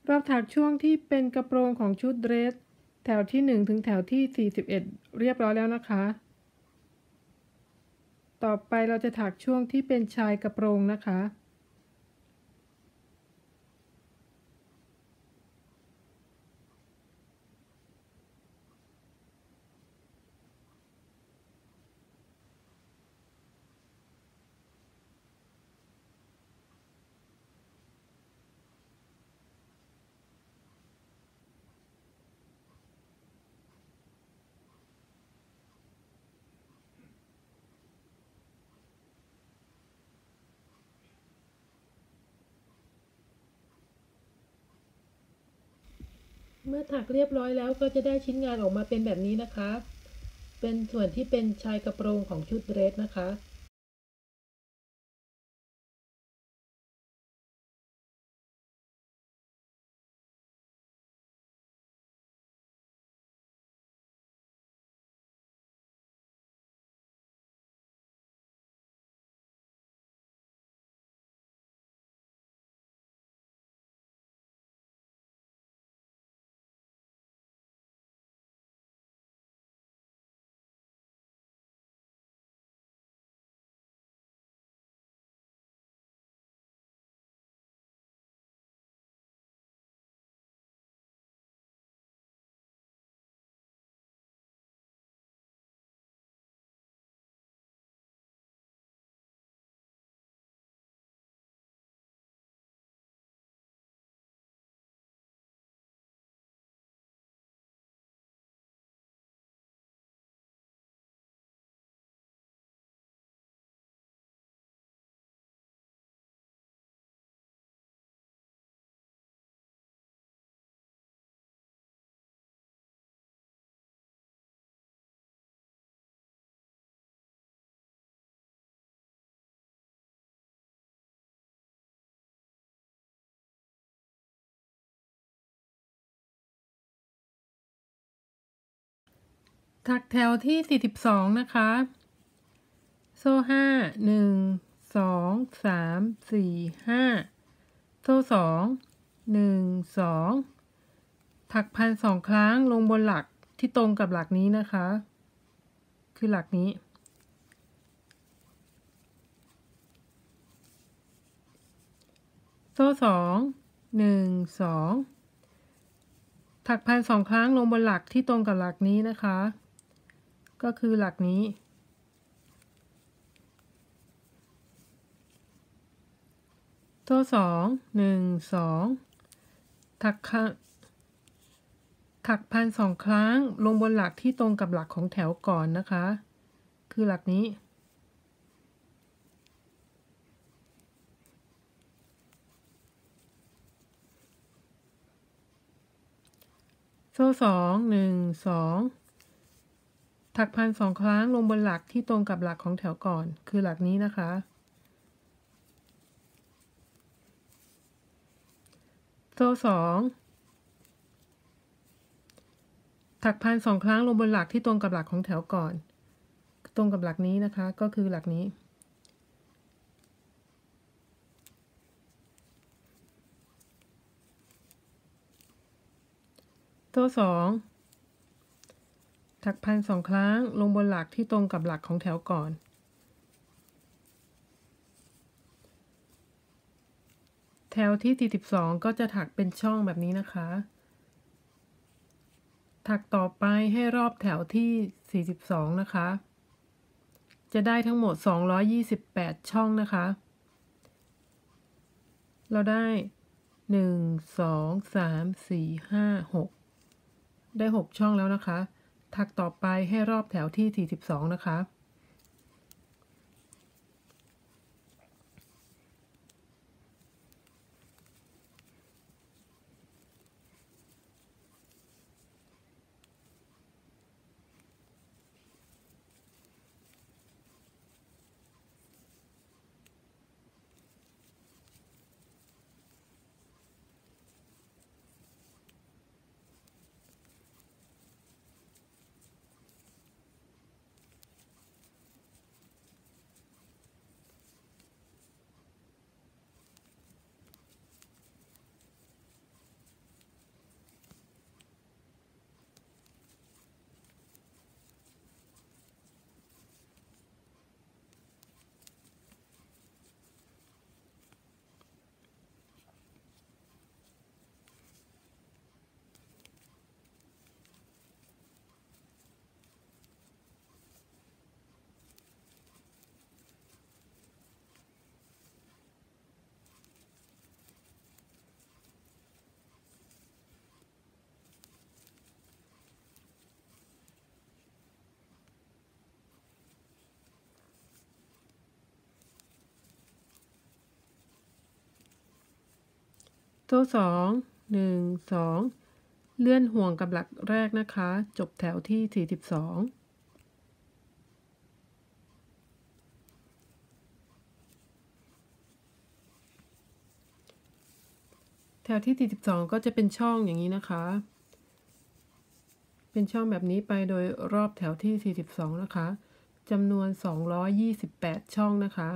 เราถักช่วงที่เป็นกระโปรงของชุดเดรสแถวที่1ถึงแถวที่41เรียบร้อยแล้วนะคะต่อไปเราจะถักช่วงที่เป็นชายกระโปรงนะคะเมื่อถักเรียบร้อยแล้วก็จะได้ชิ้นงานออกมาเป็นแบบนี้นะคะเป็นส่วนที่เป็นชายกระโปรงของชุดเดรสนะคะถักแถวที่42นะคะโซ่5 1 2 3 4 5โซ่2 1 2ถักพัน2ครั้งลงบนหลักที่ตรงกับหลักนี้นะคะคือหลักนี้โซ่2 1 2ถักพัน2ครั้งลงบนหลักที่ตรงกับหลักนี้นะคะก็คือหลักนี้โซ่2 1 2ถักพัน2ครั้งลงบนหลักที่ตรงกับหลักของแถวก่อนนะคะคือหลักนี้โซ่2 1 2ถักพัน2ครั้งลงบนหลักที่ตรงกับหลักของแถวก่อนคือหลักนี้นะคะโซ่2ถักพัน2ครั้งลงบนหลักที่ตรงกับหลักของแถวก่อนตรงกับหลักนี้นะคะก็คือหลักนี้โซ่2ถักพัน2ครั้งลงบนหลักที่ตรงกับหลักของแถวก่อนแถวที่42ก็จะถักเป็นช่องแบบนี้นะคะถักต่อไปให้รอบแถวที่42นะคะจะได้ทั้งหมด228ช่องนะคะเราได้1 2 3 4 5 6ได้6ช่องแล้วนะคะถักต่อไปให้รอบแถวที่42นะคะโซ่2 1 2เลื่อนห่วงกับหลักแรกนะคะจบแถวที่42แถวที่42ก็จะเป็นช่องอย่างนี้นะคะเป็นช่องแบบนี้ไปโดยรอบแถวที่42นะคะจำนวน228ช่องนะคะ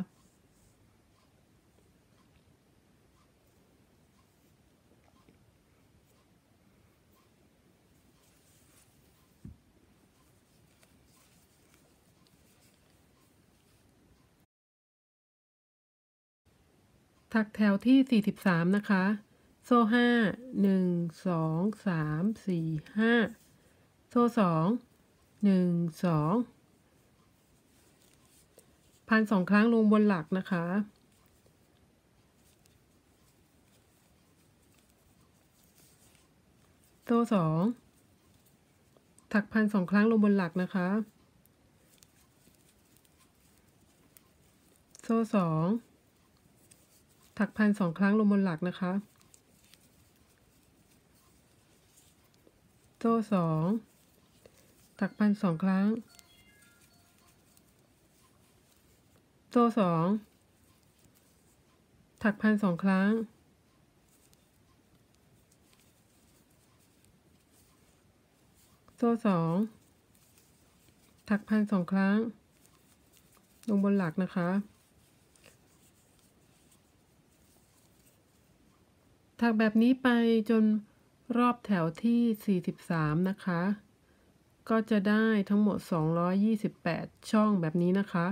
ถักแถวที่43นะคะโซ่5 1 2 3 4 5โซ่2 1 2พัน2ครั้งลงบนหลักนะคะโซ่2ถักพัน2ครั้งลงบนหลักนะคะโซ่2ถักพัน2ครั้งลงบนหลักนะคะโซ่2ถักพัน2ครั้งโซ่2ถักพัน2ครั้งโซ่2ถักพัน2ครั้งลงบนหลักนะคะถักแบบนี้ไปจนรอบแถวที่43นะคะก็จะได้ทั้งหมด228ช่องแบบนี้นะคะ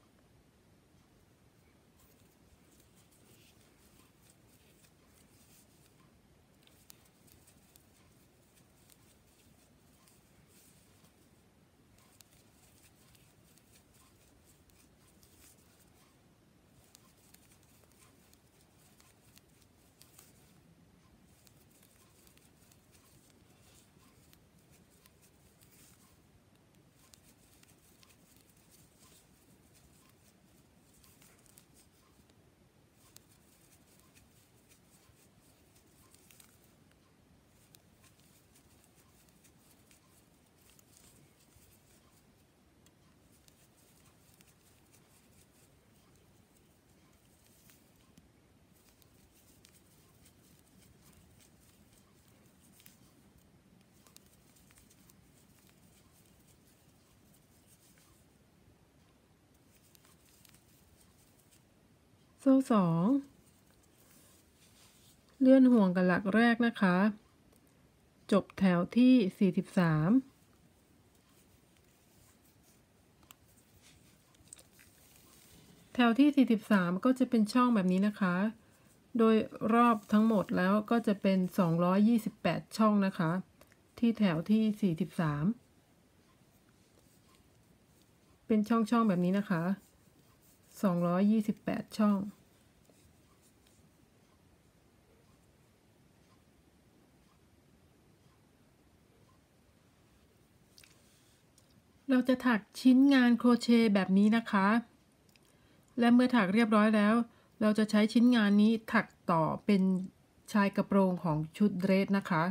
โซ่2เลื่อนห่วงกับหลักแรกนะคะจบแถวที่43แถวที่43ก็จะเป็นช่องแบบนี้นะคะโดยรอบทั้งหมดแล้วก็จะเป็น228ช่องนะคะที่แถวที่43เป็นช่องแบบนี้นะคะ228ช่องเราจะถักชิ้นงานโครเชต์แบบนี้นะคะและเมื่อถักเรียบร้อยแล้วเราจะใช้ชิ้นงานนี้ถักต่อเป็นชายกระโปรงของชุดเดรสนะคะ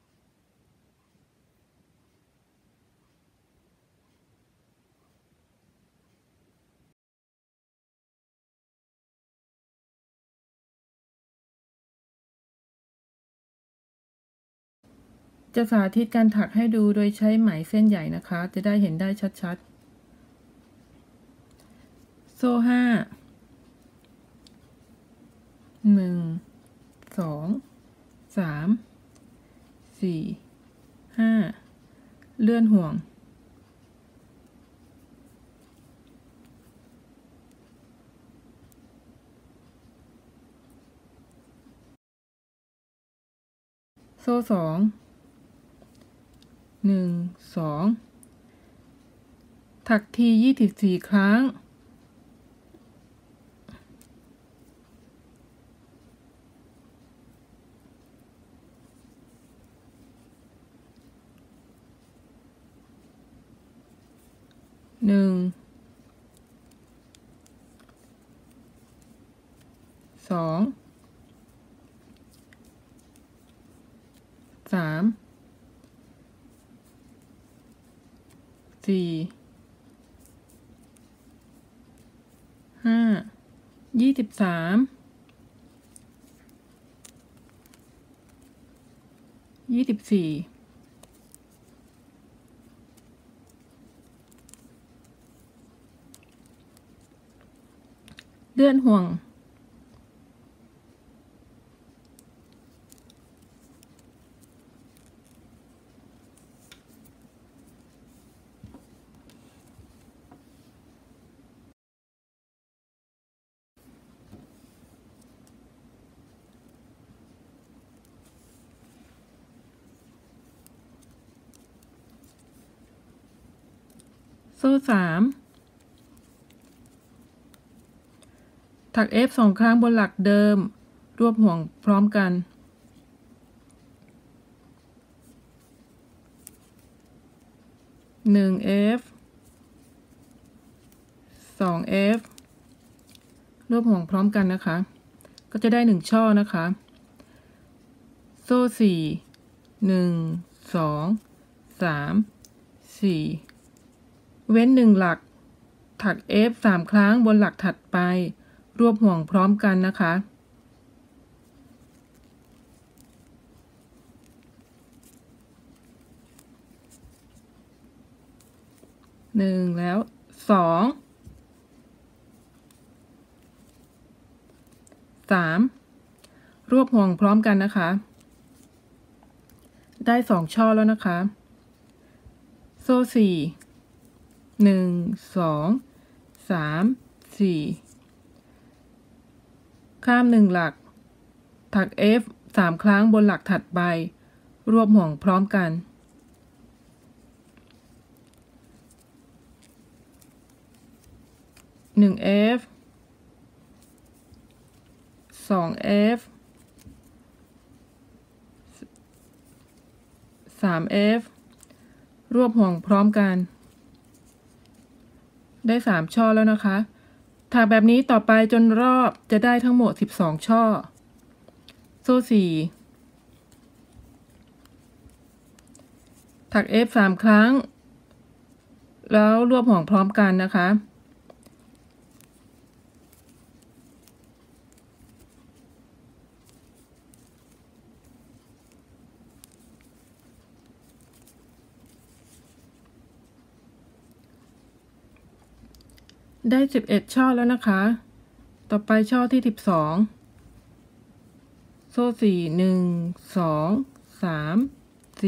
จะสาธิตการถักให้ดูโดยใช้ไหมเส้นใหญ่นะคะจะได้เห็นได้ชัดๆโซ่5 1 2 3 4 5เลื่อนห่วงโซ่2 1 2ถักที24ครั้ง1 2 3 4 5 23 24 เลื่อนห่วงโซ่3ถัก F 2 ครั้งบนหลักเดิมรวบห่วงพร้อมกัน1 F 2 F รวบห่วงพร้อมกันนะคะก็จะได้1ช่อนะคะโซ่4 1 2 3 4เว้น1หลักถัก F 3 ครั้งบนหลักถัดไปรวบห่วงพร้อมกันนะคะ1แล้ว2 3รวบห่วงพร้อมกันนะคะได้2ช่อแล้วนะคะโซ่4 1 2 3 4ข้าม1หลักถัก F 3 ครั้งบนหลักถัดไปรวบห่วงพร้อมกัน1 F 2 F 3 F รวบห่วงพร้อมกันได้3ช่อแล้วนะคะถักแบบนี้ต่อไปจนรอบจะได้ทั้งหมด12ช่อโซ่4ถัก F 3 ครั้งแล้วรวบห่วงพร้อมกันนะคะได้11ช่อแล้วนะคะต่อไปช่อที่12โซ่4 1 2 3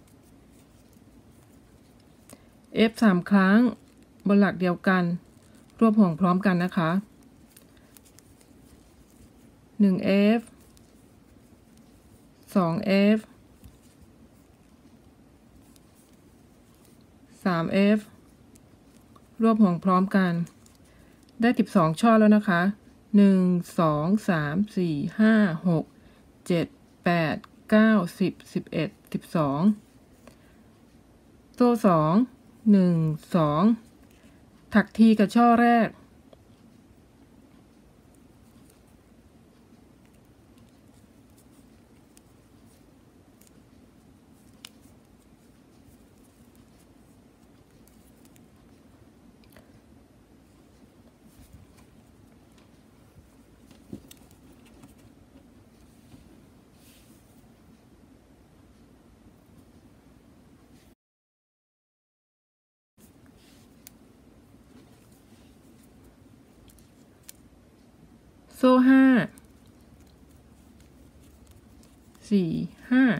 4 F 3 ครั้งบนหลักเดียวกันรวบห่วงพร้อมกันนะคะ1 F 2 F 3 F รวบห่วงพร้อมกันได้12ช่อแล้วนะคะ1 2 3 4 5 6 7 8 9 10 11 12โซ่2 1 2ถักทีกับช่อแรกโซ่5 4 5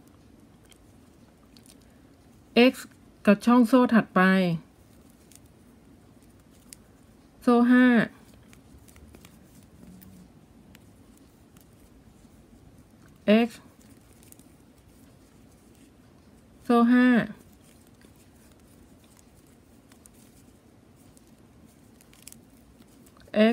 X กับช่องโซ่ถัดไปโซ่5 X โซ่5 X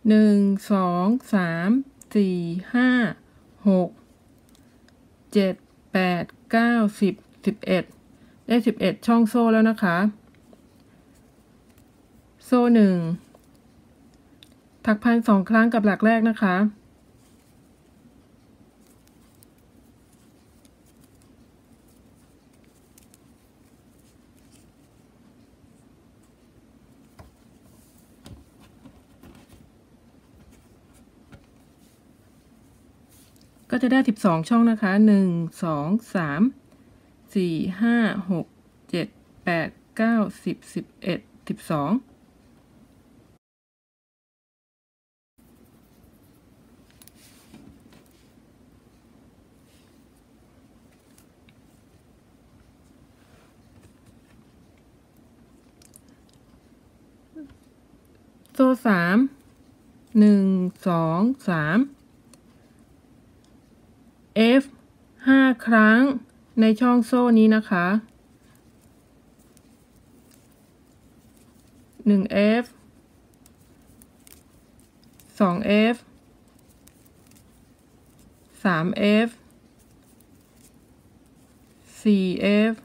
1 2 3 4 5 6 7 8 9 10 11ได้11ช่องโซ่แล้วนะคะโซ่1ถักพัน2ครั้งกับหลักแรกนะคะก็จะได้12ช่องนะคะ1 2 3 4 5 6 7 8 9 10 11 12โซ่3 1 2 3 F 5 ครั้งในช่องโซ่นี้นะคะ1F 2F 3F 4F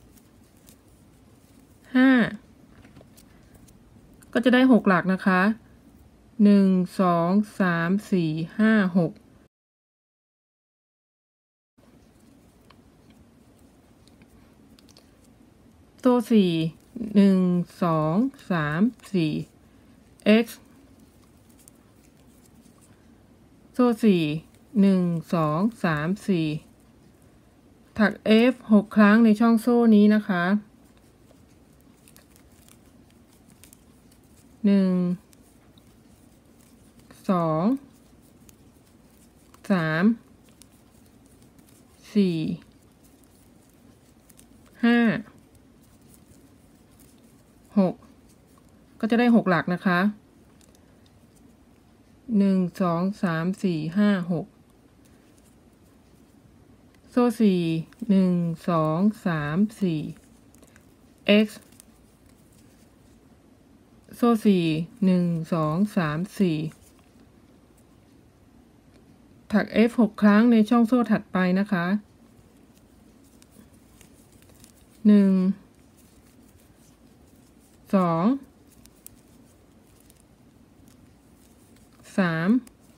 5ก็จะได้6หลักนะคะ1 2 3 4 5 6โซ่4 1 2 3 4 X โซ่4 1 2 3 4ถัก F 6 ครั้งในช่องโซ่นี้นะคะ1 2 3 4 5 6ก็จะได้6หลักนะคะ1 2 3 4 5 6โซ่4 1 2 3 4 X โซ่4 1 2 3 4ถัก F 6 ครั้งในช่องโซ่ถัดไปนะคะ1 2 3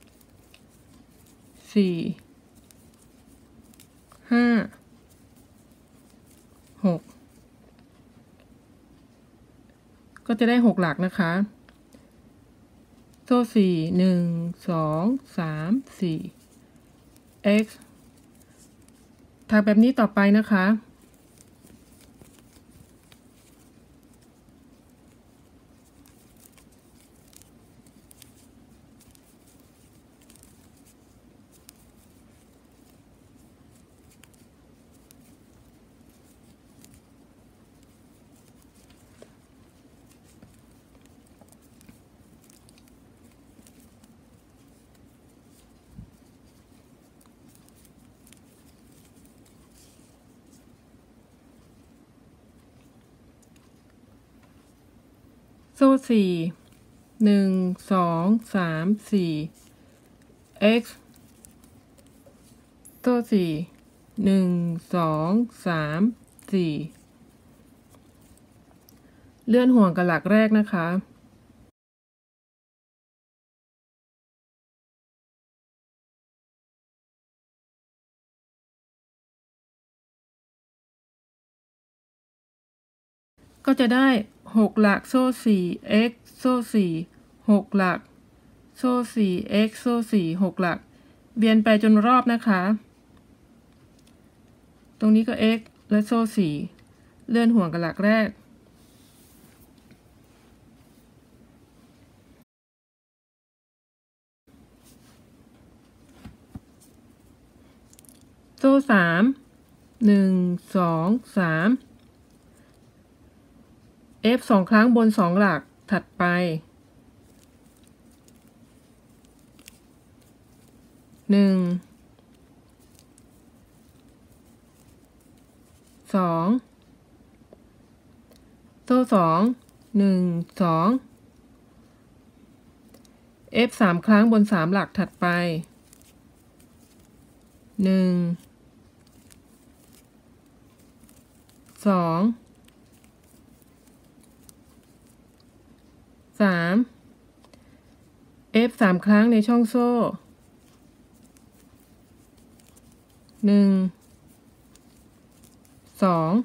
4 5 6ก็จะได้6หลักนะคะโซ่4 1 2 3 4 X ถักแบบนี้ต่อไปนะคะโซ่4 1 2 3 4 X โซ่4 1 2 3 4เลื่อนห่วงกับหลักแรกนะคะก็จะได้6หลักโซ่4 X โซ่4 6หลักโซ่4 X โซ่4 6หลักเวียนไปจนรอบนะคะตรงนี้ก็ X และโซ่4เลื่อนห่วงกับหลักแรกโซ่3 1 2 3 F 2 ครั้งบน2หลักถัดไป1 2โซ่2 1 2 F 3 ครั้งบน3หลักถัดไป1 2 3 F 3 ครั้งในช่องโซ่1 2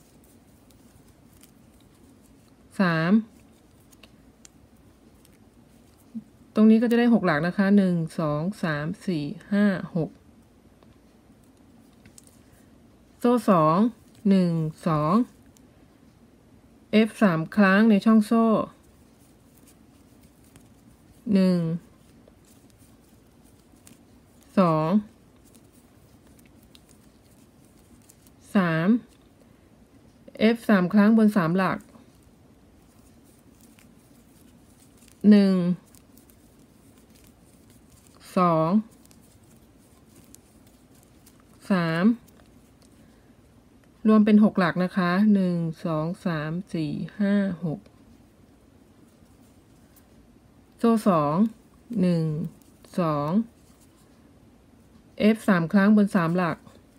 3ตรงนี้ก็จะได้6หลักนะคะ1 2 3 4 5 6โซ่2 1 2 F 3 ครั้งในช่องโซ่1 2 3 F 3 ครั้งบน3หลัก1 2 3รวมเป็น6หลักนะคะ1 2 3 4 5 6โซ่2 1 2 F 3 ครั้งบน3หลัก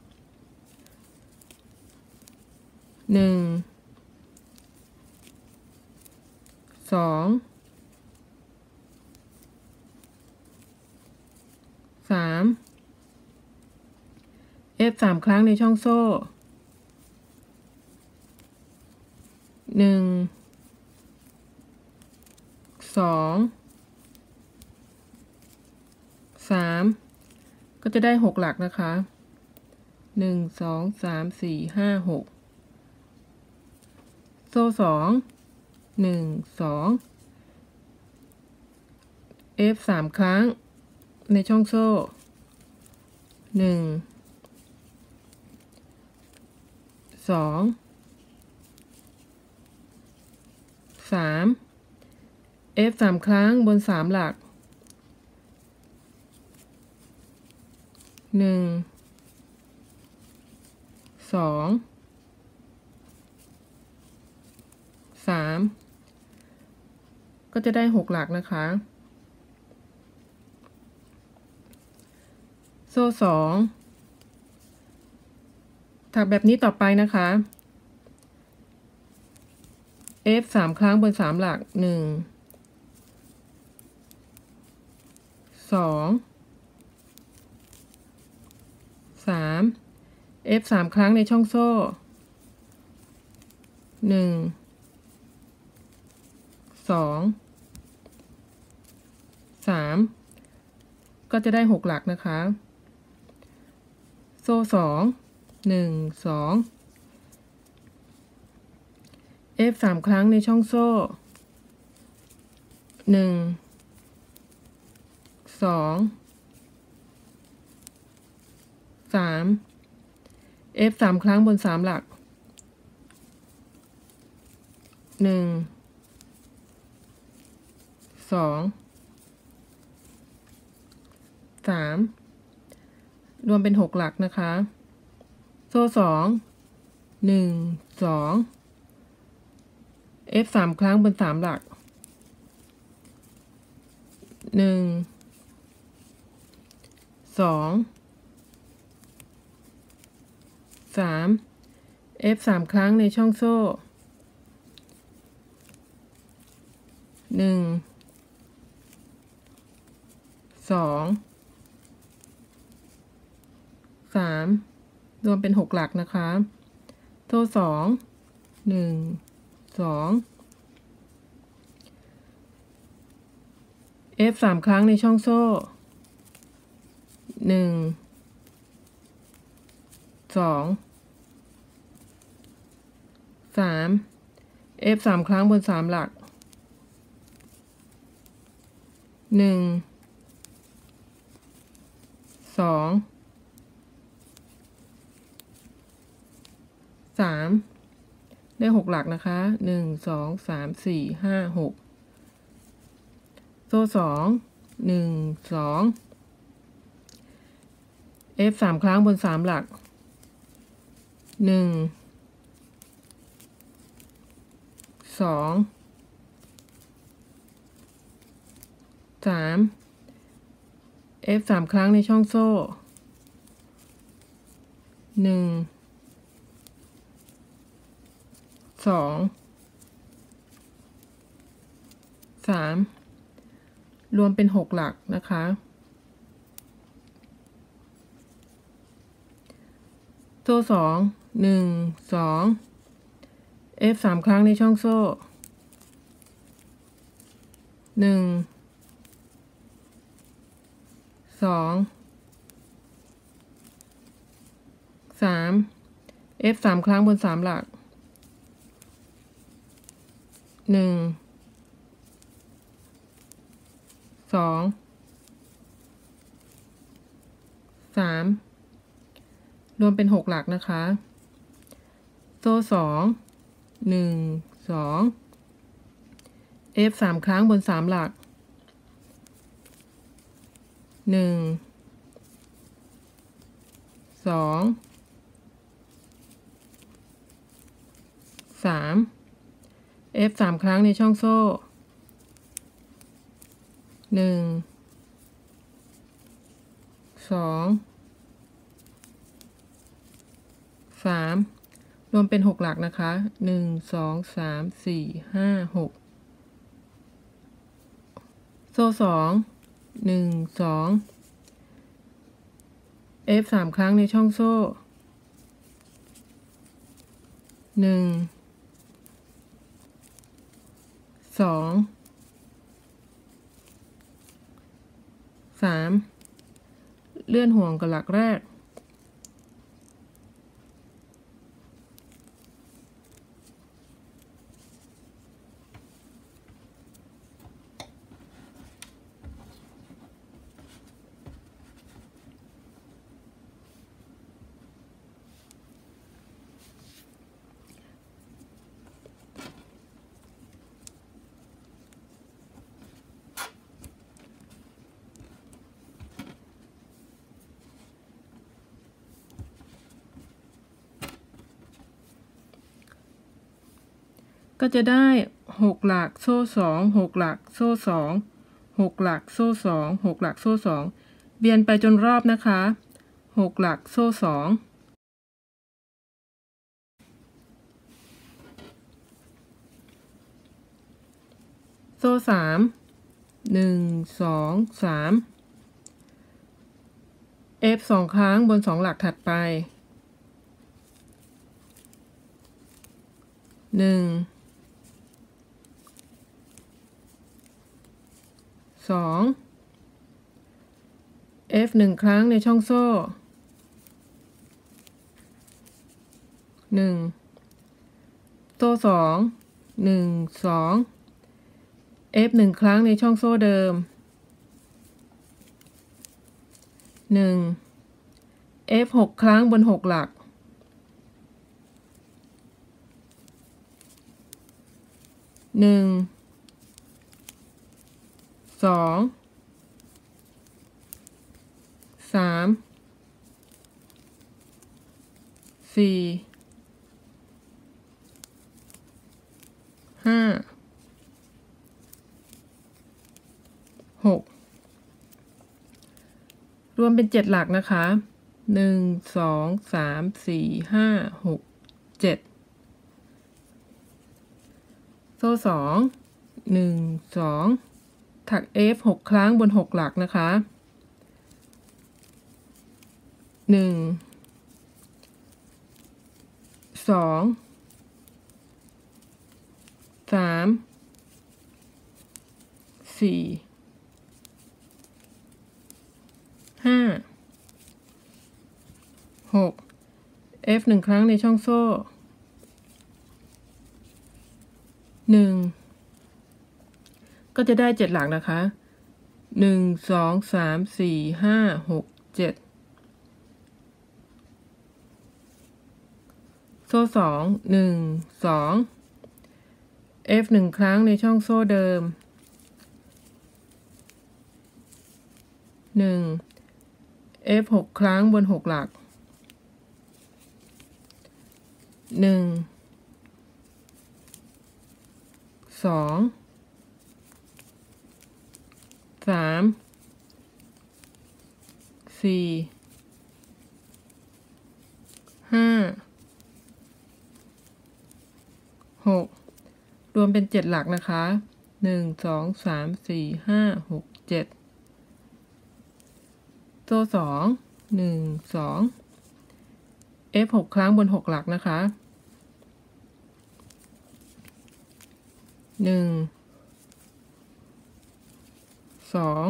1 2 3 F 3 ครั้งในช่องโซ่1 2 3ก็จะได้6หลักนะคะ1 2 3 4 5 6โซ่2 1 2 F 3 ครั้งในช่องโซ่1 2 3 F 3 ครั้งบน3หลัก1 2 3ก็จะได้6หลักนะคะโซ่2ถักแบบนี้ต่อไปนะคะ F 3 ครั้งบน3หลัก1 2 3 F 3 ครั้งในช่องโซ่1 2 3ก็จะได้6หลักนะคะโซ่2 1 2 F 3 ครั้งในช่องโซ่1 2 3 F 3 ครั้งบน3หลัก1 2 3รวมเป็น6หลักนะคะโซ่2 1 2 F 3 ครั้งบน3หลัก1 2 3 F 3 ครั้งในช่องโซ่1 2 3รวมเป็น6หลักนะคะโซ่2 1 2 F 3 ครั้งในช่องโซ่1 2 3 F 3 ครั้งบน3หลัก1 2 3ได้6หลักนะคะ1 2 3 4 5 6โซ่2 1 2 F 3 ครั้งบน3หลัก1 2 3 F 3 ครั้งในช่องโซ่1 2 3รวมเป็น6หลักนะคะโซ่2 1 2 F 3 ครั้งในช่องโซ่1 2 3 F 3 ครั้งบน3หลัก1 2 3รวมเป็น6หลักนะคะโซ่2 1 2 F 3 ครั้งบน3หลัก1 2 3 F 3 ครั้งในช่องโซ่1 2 3รวมเป็น6หลักนะคะ1 2 3 4 5 6โซ่2 1 2 F 3 ครั้งในช่องโซ่1 2 3เลื่อนห่วงกับหลักแรกก็จะได้6หลักโซ่2 6หลักโซ่2 6หลักโซ่2 6หลักโซ่2เวียนไปจนรอบนะคะ6หลักโซ่2โซ่3 1 2 3 F 2 ครั้งบน2หลักถัดไป1 2 F 1 ครั้งในช่องโซ่1โซ่2 1 2 F 1 ครั้งในช่องโซ่เดิม1 F 6 ครั้งบน6หลัก1 2 3 4 5 6รวมเป็น7หลักนะคะ1 2 3 4 5 6 7โซ่2 1 2ถัก F 6 ครั้งบน6หลักนะคะ1 2 3 4 5 6 F 1 ครั้งในช่องโซ่1ก็จะได้7หลักนะคะ1 2 3 4 5 6 7โซ่2 1 2 F 1 ครั้งในช่องโซ่เดิม1 F 6 ครั้งบน6หลัก1 2 3 4 5 6รวมเป็น7หลักนะคะ1 2 3 4 5 6 7โซ่2 1 2 F 6ครั้งบน6หลักนะคะ1 2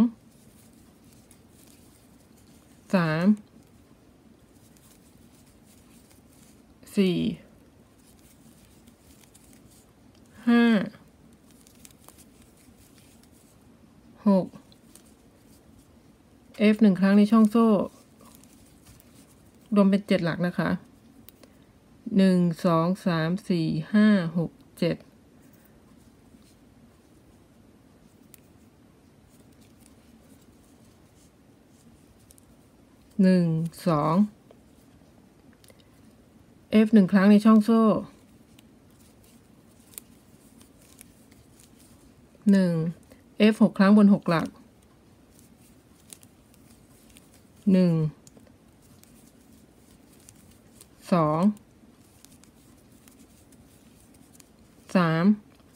3 4 5 6 F 1ครั้งในช่องโซ่รวมเป็น7หลักนะคะ1 2 3 4 5 6 7 1 2 F 1ครั้งในช่องโซ่1 F 6ครั้งบน6หลัก1 2 3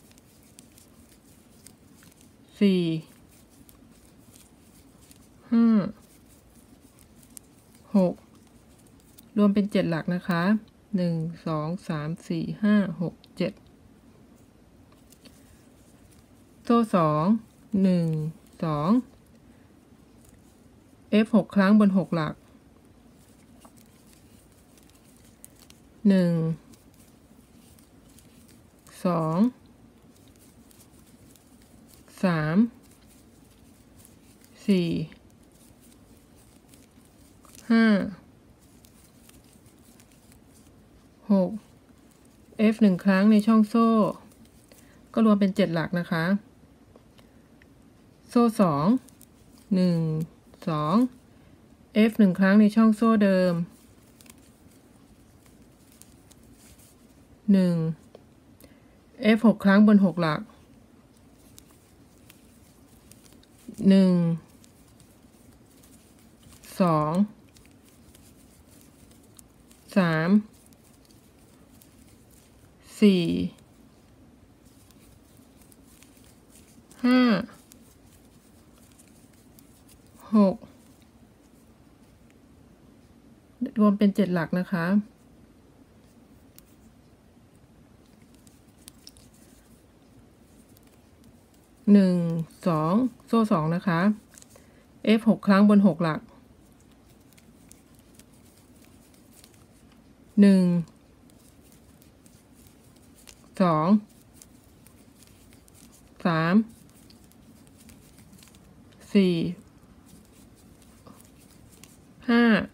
4 5 6รวมเป็น7หลักนะคะ1 2 3 4 5 6 7โซ่2 1 2 F 6ครั้งบน6หลัก1 2 3 4 5 6 F 1ครั้งในช่องโซ่ก็รวมเป็น7หลักนะคะโซ่2 1 2 F 1ครั้งในช่องโซ่เดิม1 F 6ครั้งบน6หลัก1 2 3 4 5 6รวมเป็น7หลักนะคะ1 2โซ่2นะคะ F 6ครั้งบน6หลัก1 2 3 4 5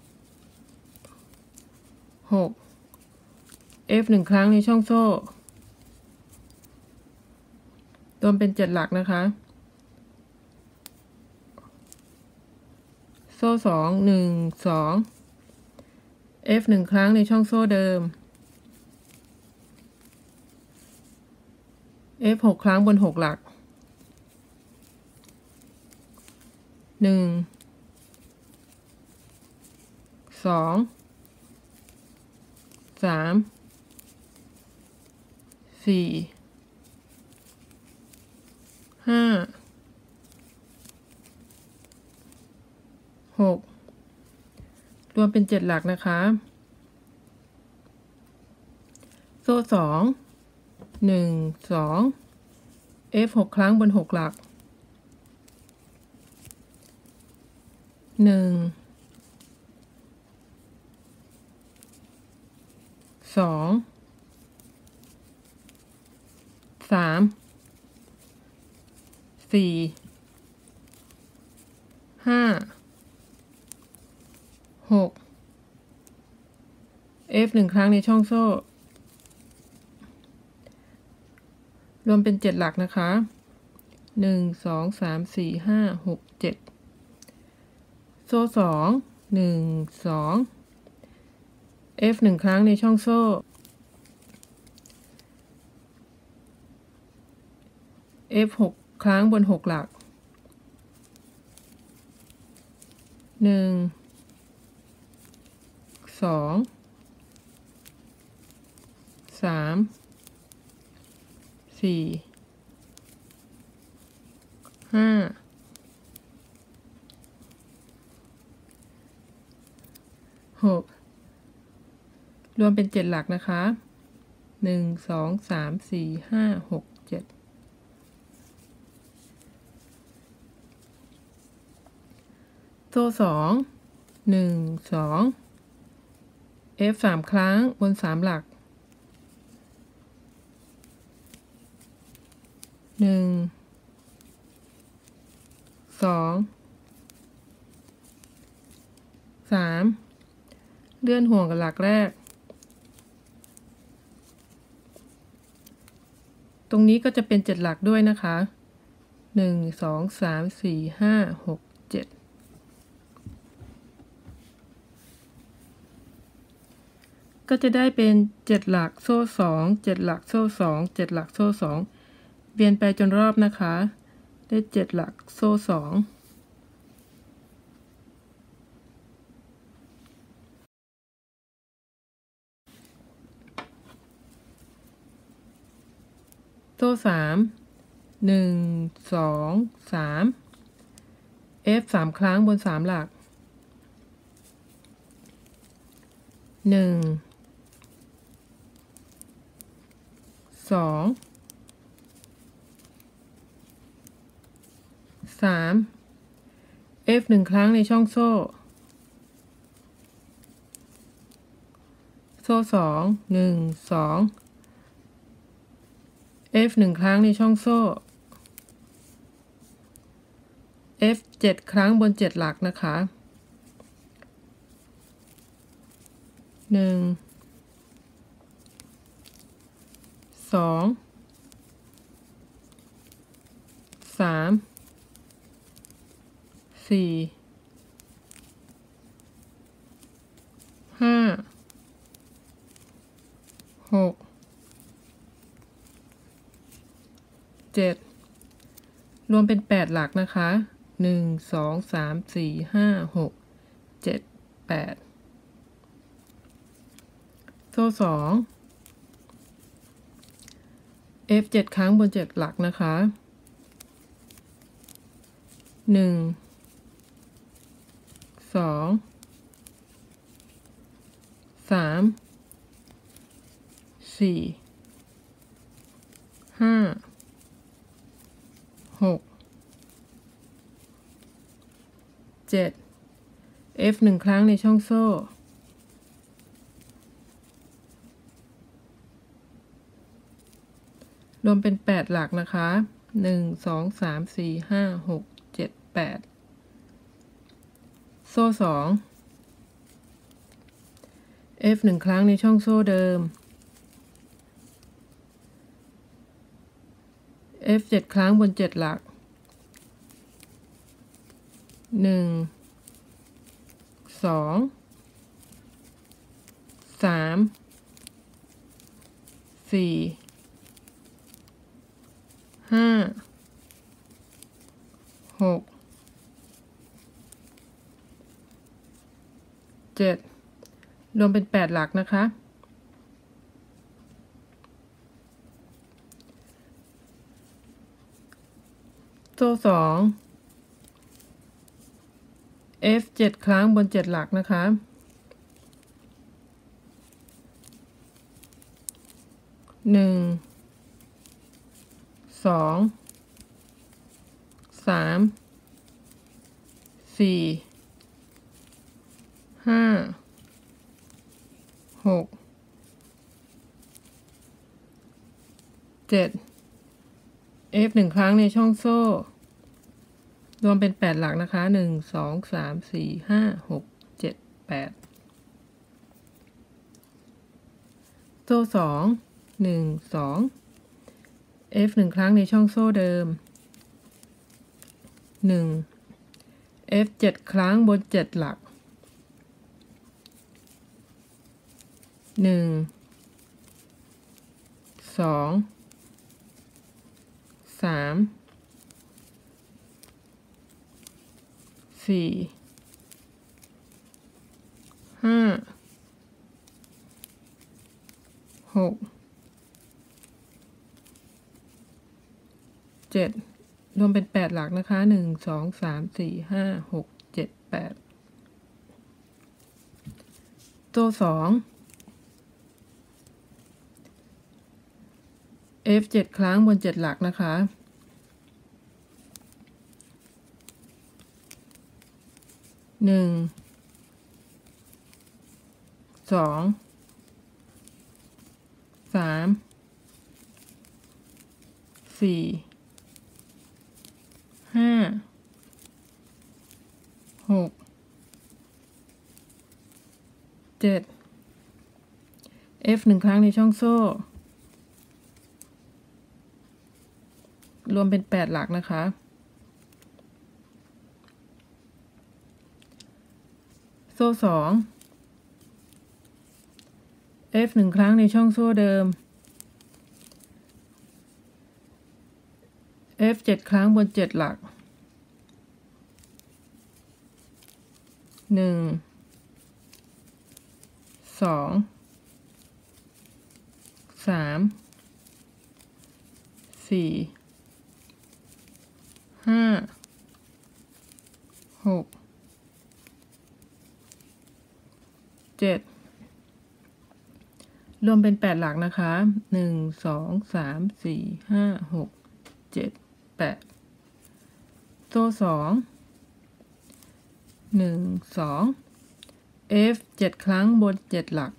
6 F 1ครั้งในช่องโซ่รวมเป็น7หลักนะคะโซ่2 1 2 F 1ครั้งในช่องโซ่เดิม F 6ครั้งบน6หลัก1 2 3 4 5 6รวมเป็น7หลักนะคะโซ่2 1 2 F 6ครั้งบน6หลัก1 2 3 4 5 6 F 1ครั้งในช่องโซ่รวมเป็น7หลักนะคะ1 2 3 4 5 6 7โซ่2 1 2 F 1ครั้งในช่องโซ่ F 6ครั้งบน6หลัก 1 2 3 4 5 6รวมเป็น7หลักนะคะ1 2 3 4 5 6 7โซ่2 1 2 F 3 ครั้งบน3หลัก1 2 3เลื่อนห่วงกับหลักแรกตรงนี้ก็จะเป็น7หลักด้วยนะคะ1 2 3 4 5 6 7ก็จะได้เป็น7หลักโซ่2 7หลักโซ่2 7หลักโซ่2เวียนไปจนรอบนะคะได้7หลักโซ่2โซ่3 1 2 3 F 3 ครั้งบน3หลัก1 2 3 F 1 ครั้งในช่องโซ่2 1 2 F 1 ครั้งในช่องโซ่ F 7 ครั้งบน7หลักนะคะ1 2 3 4 5 6 7รวมเป็น8หลักนะคะ1 2 3 4 5 6 7 8โซ่2 F 7 ครั้งบน7หลักนะคะ1 2 3 4 5 6 7 F 1 ครั้งในช่องโซ่รวมเป็น8หลักนะคะ1 2 3 4 5 6 7 8โซ่2 F 1 ครั้งในช่องโซ่เดิม F 7 ครั้งบน7หลัก1 2 3 4 5 6 7รวมเป็น8หลักนะคะโซ่2 F 7 ครั้งบน7หลักนะคะ1 2 3 4 5 6 7 F 1 ครั้งในช่องโซ่รวมเป็น8หลักนะคะ1 2 3 4 5 6 7 8โซ่2 1 2 F 1 ครั้งในช่องโซ่เดิม1 F 7 ครั้งบน7หลัก1 2 3 4 ห้าหกเจ็ดรวมเป็น8 หลักนะคะ1 2 3 4 5 6 7 8โซ่2 F 7 ครั้งบน7 หลักนะคะ1 2 3 4 5 6 7 F 1 ครั้งในช่องโซ่รวมเป็น8 หลักนะคะโซ่2 F 1 ครั้งในช่องโซ่เดิม F 7 ครั้งบน7 หลัก1 2 3 4 5 6 7รวมเป็น8 หลักนะคะ1 2 3 4 5 6 7 8โซ่2 1 2 F 7 ครั้งบน7 หลัก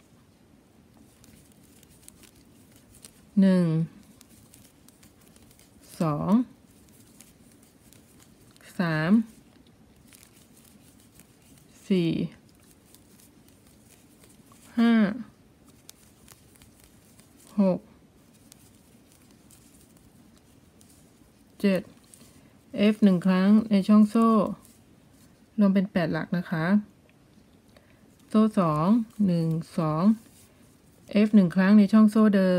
1 2 3 4 5 6 7 F 1 ครั้งในช่องโซ่รวมเป็น8 หลักนะคะโซ่2 1 2 F 1 ครั้งในช่องโซ่เดิม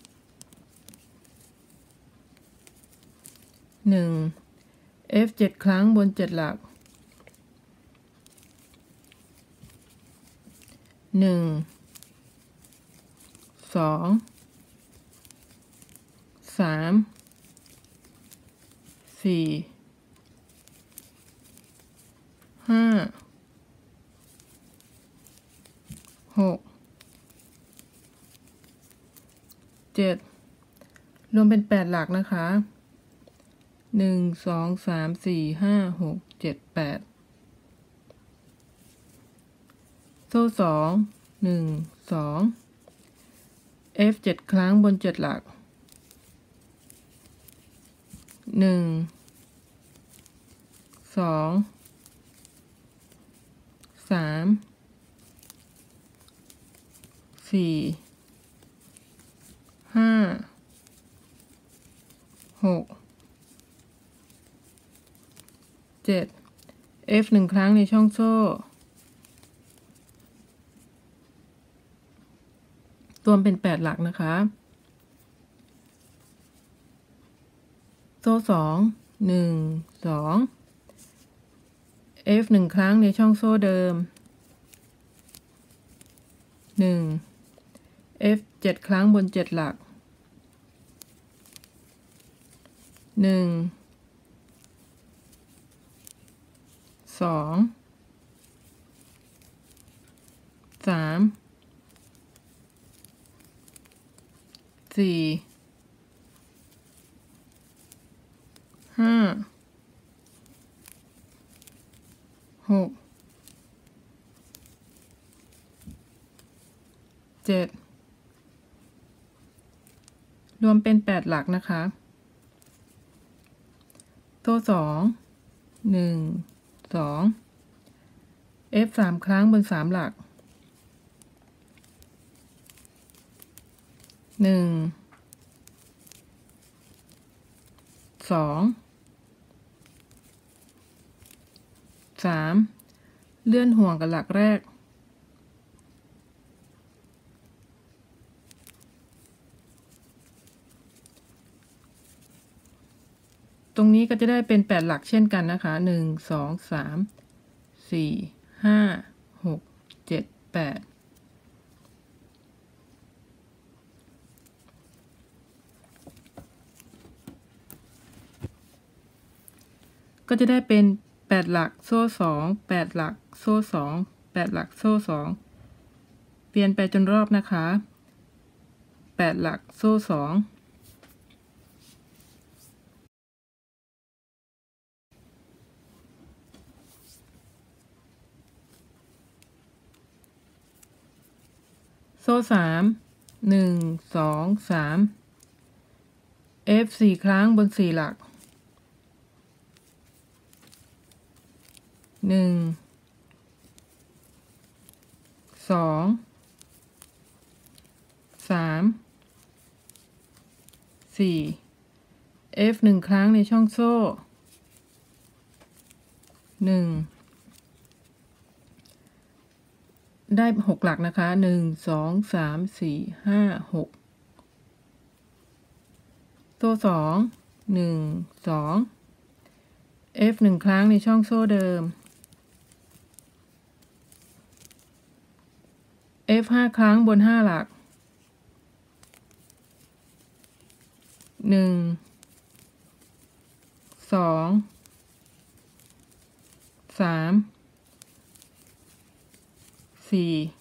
1 F 7 ครั้งบน7 หลัก1 2 3 4 5 6 7รวมเป็น8 หลักนะคะ1 2 3 4 5 6 7 8โซ่2 1 2 F 7 ครั้งบน7 หลัก1 2 3 4 5 6 7 F 1 ครั้งในช่องโซ่รวมเป็น8 หลักนะคะโซ่2 1 2 F 1 ครั้งในช่องโซ่เดิม1 F 7 ครั้งบน7 หลัก1 2 3 4 5 6 7รวมเป็น8 หลักนะคะโซ่2 1 2 F 3 ครั้งบน3 หลัก1 2 3เลื่อนห่วงกับหลักแรกตรงนี้ก็จะได้เป็น8 หลักเช่นกันนะคะ1 2 3 4 5 6 7 8ก็จะได้เป็น8หลักโซ่2 8หลักโซ่2 8หลักโซ่2เปลี่ยนไปจนรอบนะคะ8หลักโซ่2โซ่3 1 2 3 F 4ครั้งบน4หลัก1 2 3 4 5 6 F 1ครั้งในช่องโซ่1ได้6หลักนะคะ1 2 3 4 5 6โซ่2 1 2 F 1ครั้งในช่องโซ่เดิม F 5ครั้งบน5หลัก1 2 3 4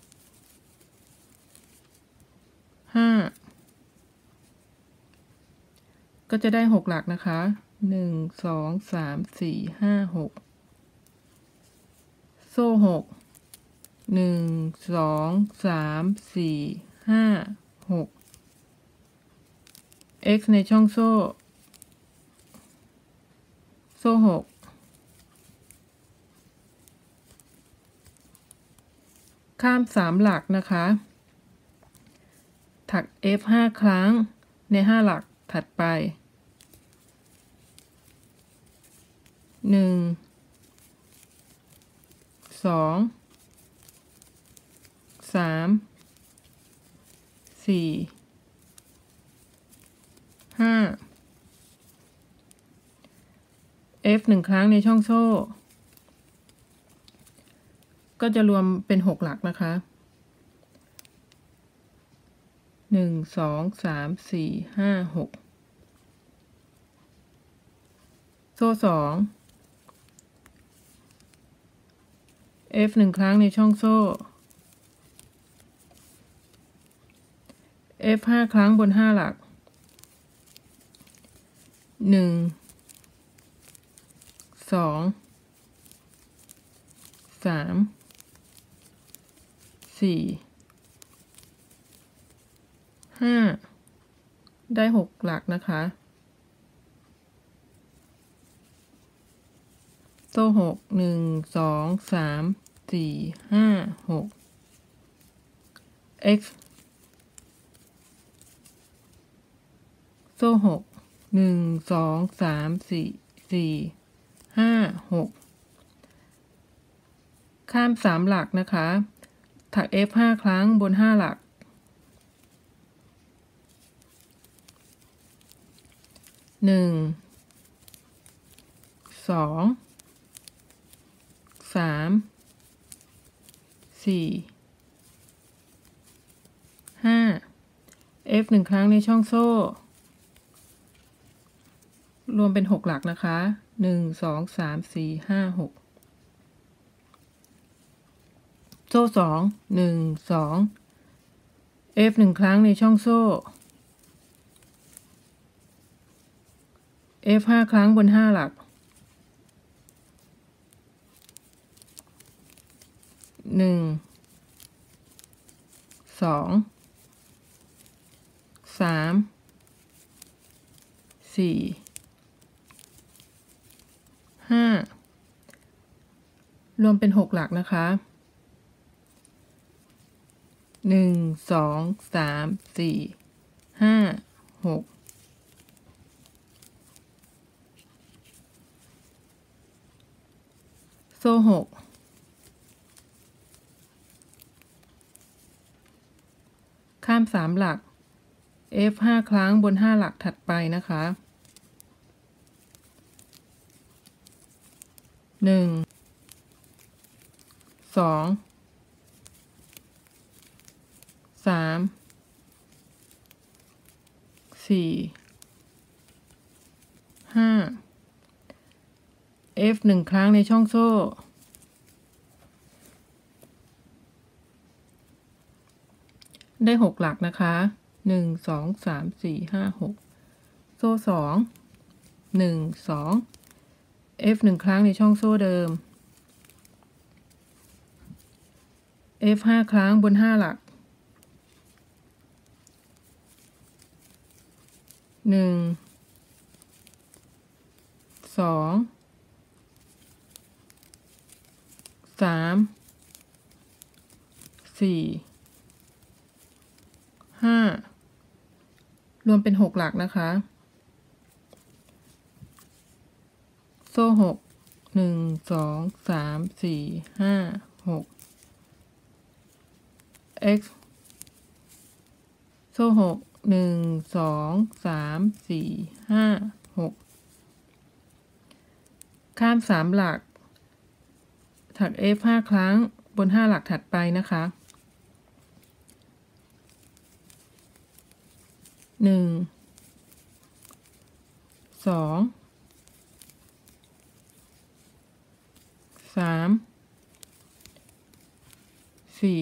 5ก็จะได้6หลักนะคะ1 2 3 4 5 6โซ่6 1 2 3 4 5 6 X ในช่องโซ่6ข้าม3หลักนะคะถัก F 5ครั้งใน5หลักถัดไป1 2 3 4 5 F 1ครั้งในช่องโซ่ก็จะรวมเป็น6หลักนะคะ1 2 3 4 5 6โซ่2 F 1ครั้งในช่องโซ่ F 5ครั้งบน5หลัก1 2 3 4 5ได้6หลักนะคะโซ่6 1 2 3 4 5 6 X โซ่6 1 2 3 4 4 5 6ข้าม3หลักนะคะถัก F 5ครั้งบน5หลัก1 2 3 4 5 F 1ครั้งในช่องโซ่รวมเป็น6หลักนะคะ1 2 3 4 5 6โซ่2 1 2 F 1ครั้งในช่องโซ่ F 5ครั้งบน5หลัก1 2 3 4 5รวมเป็น6หลักนะคะ1 2 3 4 5 6โซ่6ข้าม3หลัก F 5ครั้งบน5หลักถัดไปนะคะ1 2 3 4 5 F 1 ครั้งในช่องโซ่ได้6หลักนะคะ1 2 3 4 5 6โซ่2 1 2 F 1 ครั้งในช่องโซ่เดิม F 5 ครั้งบน5หลัก1 2 3 4 5รวมเป็น6หลักนะคะโซ่6 1 2 3 4 5 6 x โซ่6 1 2 3 4 5 6ข้าม3หลักถัก F 5 ครั้งบน5หลักถัดไปนะคะ1 2 3 4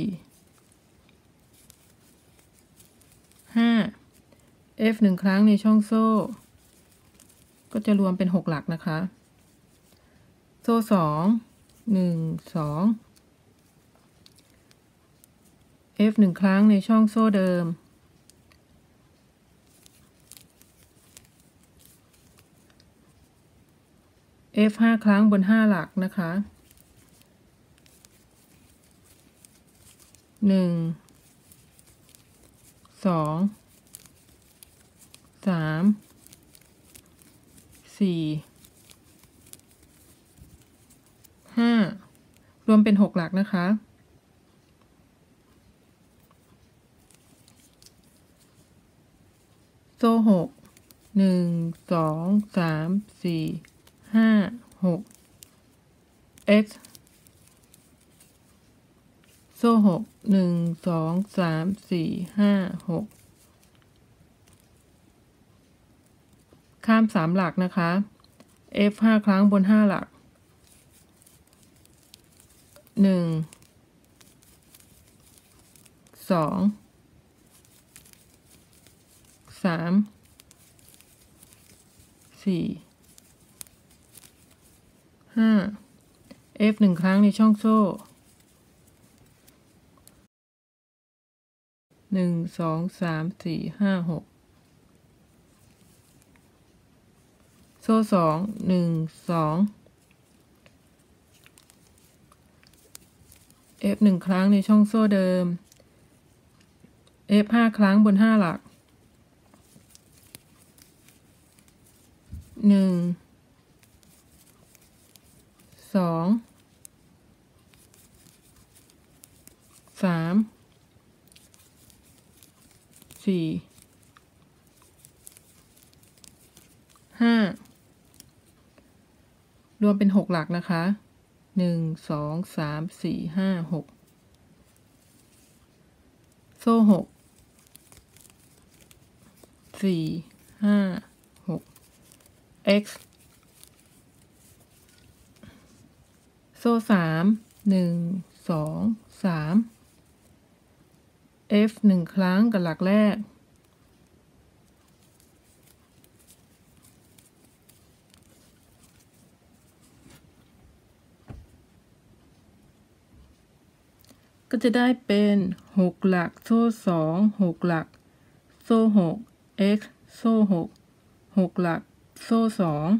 5 F 1 ครั้งในช่องโซ่ก็จะรวมเป็น6หลักนะคะโซ่2 1 2 F 1 ครั้งในช่องโซ่เดิมF 5 ครั้งบน5หลักนะคะ1 2 3 4 5รวมเป็น6หลักนะคะโซ่6 1 2 3 4 5 6 x โซ่6 1 2 3 4 5 6ข้าม3หลักนะคะ F 5 ครั้งบน5หลัก1 2 3 4 5 F 1 ครั้งในช่องโซ่1 2 3 4 5 6โซ่2 1 2 F 1 ครั้งในช่องโซ่เดิม F 5 ครั้งบน5หลัก1 2 3 4 5รวมเป็น6หลักนะคะ1 2 3 4 5 6โซ่6 4 5 6 x โซ่3 1 2 3 F 1 ครั้งกับหลักแรกก็จะได้เป็น6หลักโซ่2 6หลักโซ่6 x โซ่6 6หลักโซ่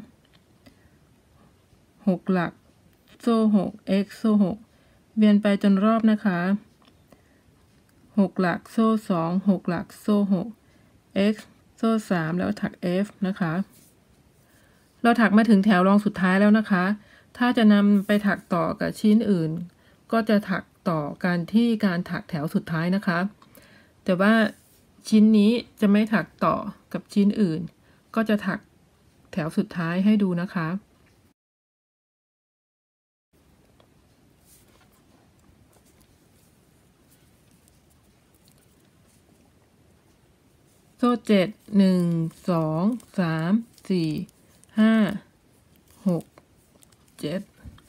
2 6หลักโซ่6 x โซ่6เวียนไปจนรอบนะคะ6หลักโซ่2 6หลักโซ่6 x โซ่3แล้วถัก F นะคะเราถักมาถึงแถวรองสุดท้ายแล้วนะคะถ้าจะนำไปถักต่อกับชิ้นอื่นก็จะถักต่อกันที่การถักแถวสุดท้ายนะคะแต่ว่าชิ้นนี้จะไม่ถักต่อกับชิ้นอื่นก็จะถักแถวสุดท้ายให้ดูนะคะโซ่7 1 2 3 4 5 6 7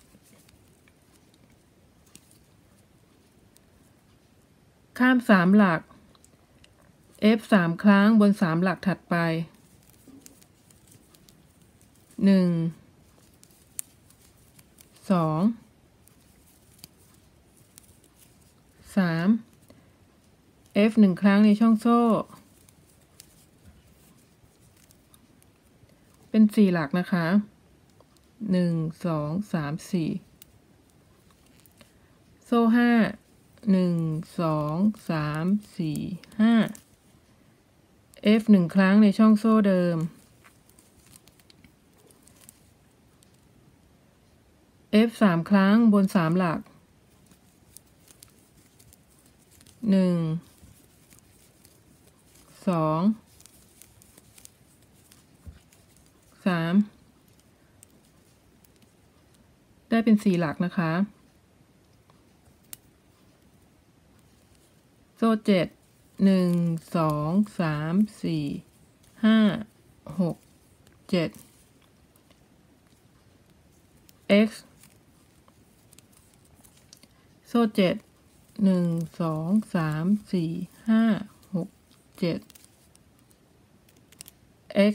ข้าม3หลัก F 3 ครั้งบน3หลักถัดไป1 2 3 F 1 ครั้งในช่องโซ่เป็น4หลักนะคะ1 2 3 4โซ่5 1 2 3 4 5 F 1 ครั้งในช่องโซ่เดิม F 3 ครั้งบน3หลัก1 2 3ได้เป็น4หลักนะคะโซ่7 1 2 3 4 5 6 7 x โซ่7 1 2 3 4 5 6 7 x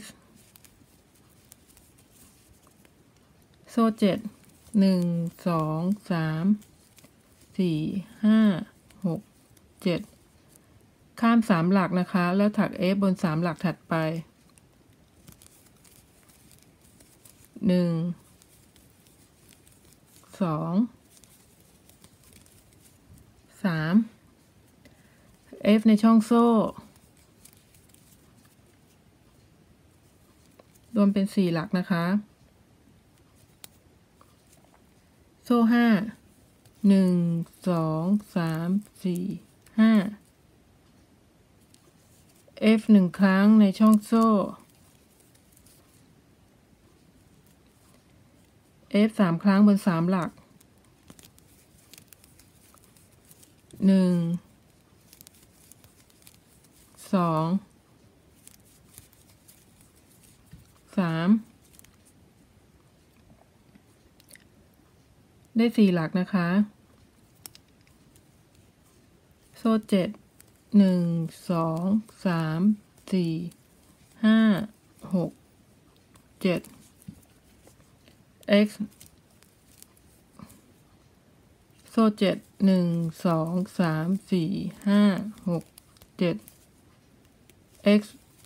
โซ่7 1 2 3 4 5 6 7ข้าม3หลักนะคะแล้วถัก F บน3หลักถัดไป1 2 3 F ในช่องโซ่รวมเป็น4หลักนะคะโซ่5 1 2 3 4 5 F 1 ครั้งในช่องโซ่ F 3 ครั้งบน3หลัก1 2 3ได้4หลักนะคะโซ่7 1 2 3 4 5 6 7 x โซ่7 1 2 3 4 5 6 7 x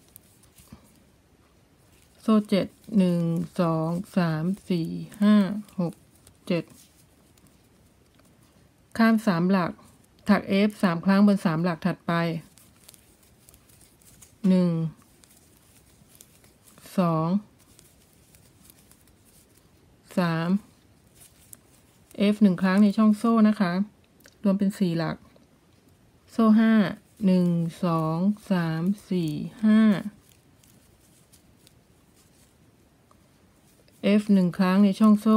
โซ่7 1 2 3 4 5 6 7ข้าม3หลักถัก F 3 ครั้งบน3หลักถัดไป1 2 3 F 1 ครั้งในช่องโซ่นะคะรวมเป็น4หลักโซ่5 1 2 3 4 5 F 1 ครั้งในช่องโซ่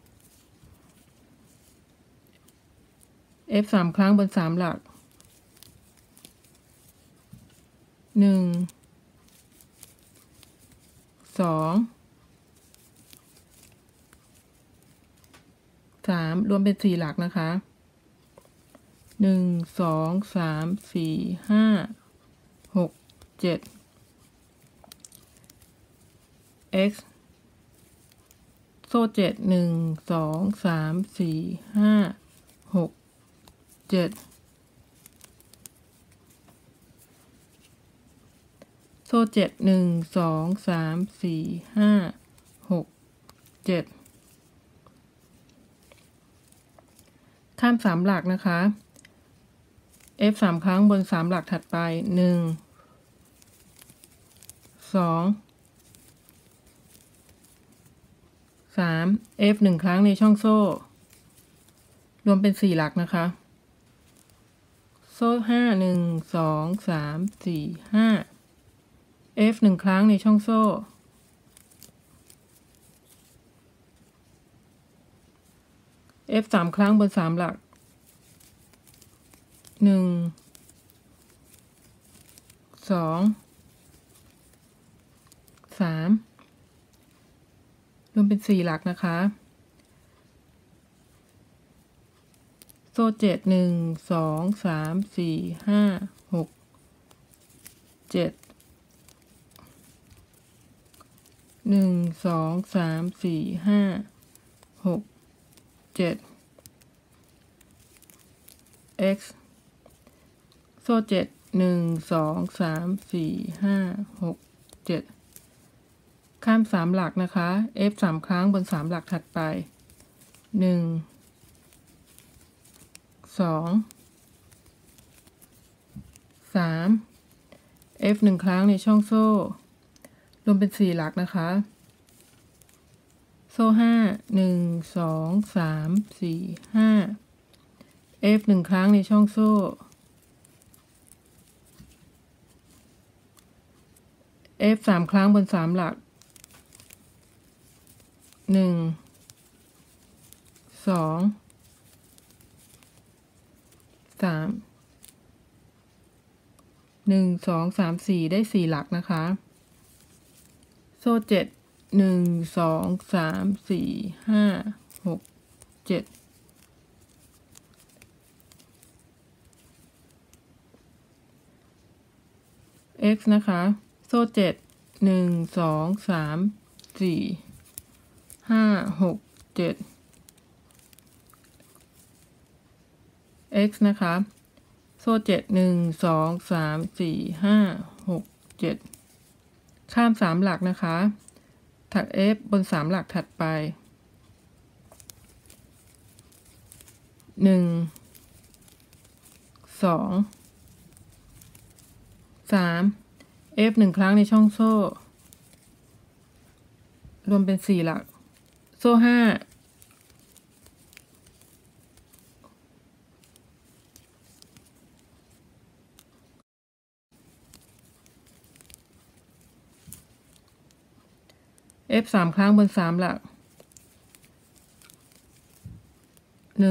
F 3 ครั้งบน3หลัก1 2 3รวมเป็น4หลักนะคะ1 2 3 4 5 6 7 x โซ่7 1 2 3 4 5 6 7โซ่7 1 2 3 4 5 6 7ข้าม3หลักนะคะ F 3 ครั้งบน3หลักถัดไป1 2 3 F 1 ครั้งในช่องโซ่รวมเป็น4หลักนะคะโซ่5 1 2 3 4 5 F 1 ครั้งในช่องโซ่ F 3 ครั้งบน3หลัก1 2 เป็น4หลักนะคะโซ่7 1 2 3 4 5 6 7 1 2 3 4 5 6 7 x โซ่7 1 2 3 4 5 6 7ข้าม3หลักนะคะ f 3ครั้งบน3หลักถัดไป1 2 3 f 1ครั้งในช่องโซ่รวมเป็น4หลักนะคะโซ่5 1 2 3 4 5 f 1ครั้งในช่องโซ่ f 3ครั้งบน3หลัก1 2 3 1 2 3 4ได้4หลักนะคะโซ่7 1 2 3 4 5 6 7 x นะคะโซ่7 1 2 3 4 5 6 7 x นะคะโซ่7 1 2 3 4 5 6 7ข้าม3หลักนะคะถัก f บน3หลักถัดไป1 2 3 f 1ครั้งในช่องโซ่รวมเป็น4หลักโซ่5 f 3ครั้งบน3หลัก1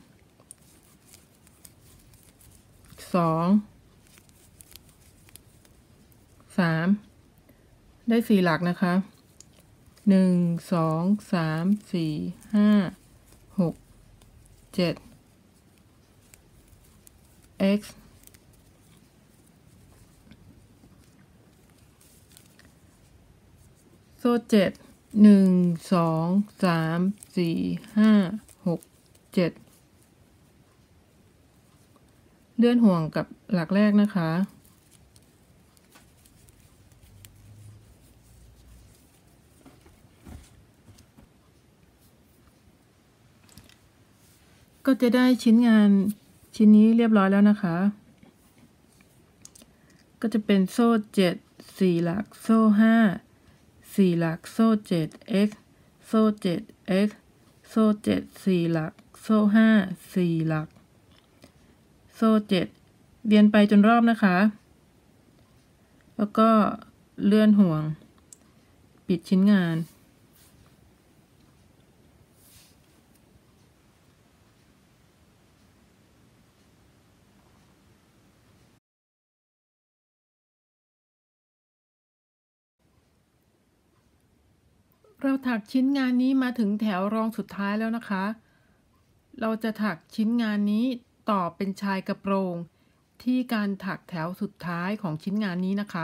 2 3ได้4หลักนะคะ1 2 3 4 5 6 7 x โซ่7 1 2 3 4 5 6 7เลื่อนห่วงกับหลักแรกนะคะก็จะได้ชิ้นงานชิ้นนี้เรียบร้อยแล้วนะคะก็จะเป็นโซ่7 4หลักโซ่5 4หลักโซ่7 x โซ่7 x โซ่7 4หลักโซ่5 4หลักโซ่7เวียนไปจนรอบนะคะแล้วก็เลื่อนห่วงปิดชิ้นงานเราถักชิ้นงานนี้มาถึงแถวรองสุดท้ายแล้วนะคะเราจะถักชิ้นงานนี้ต่อเป็นชายกระโปรงที่การถักแถวสุดท้ายของชิ้นงานนี้นะคะ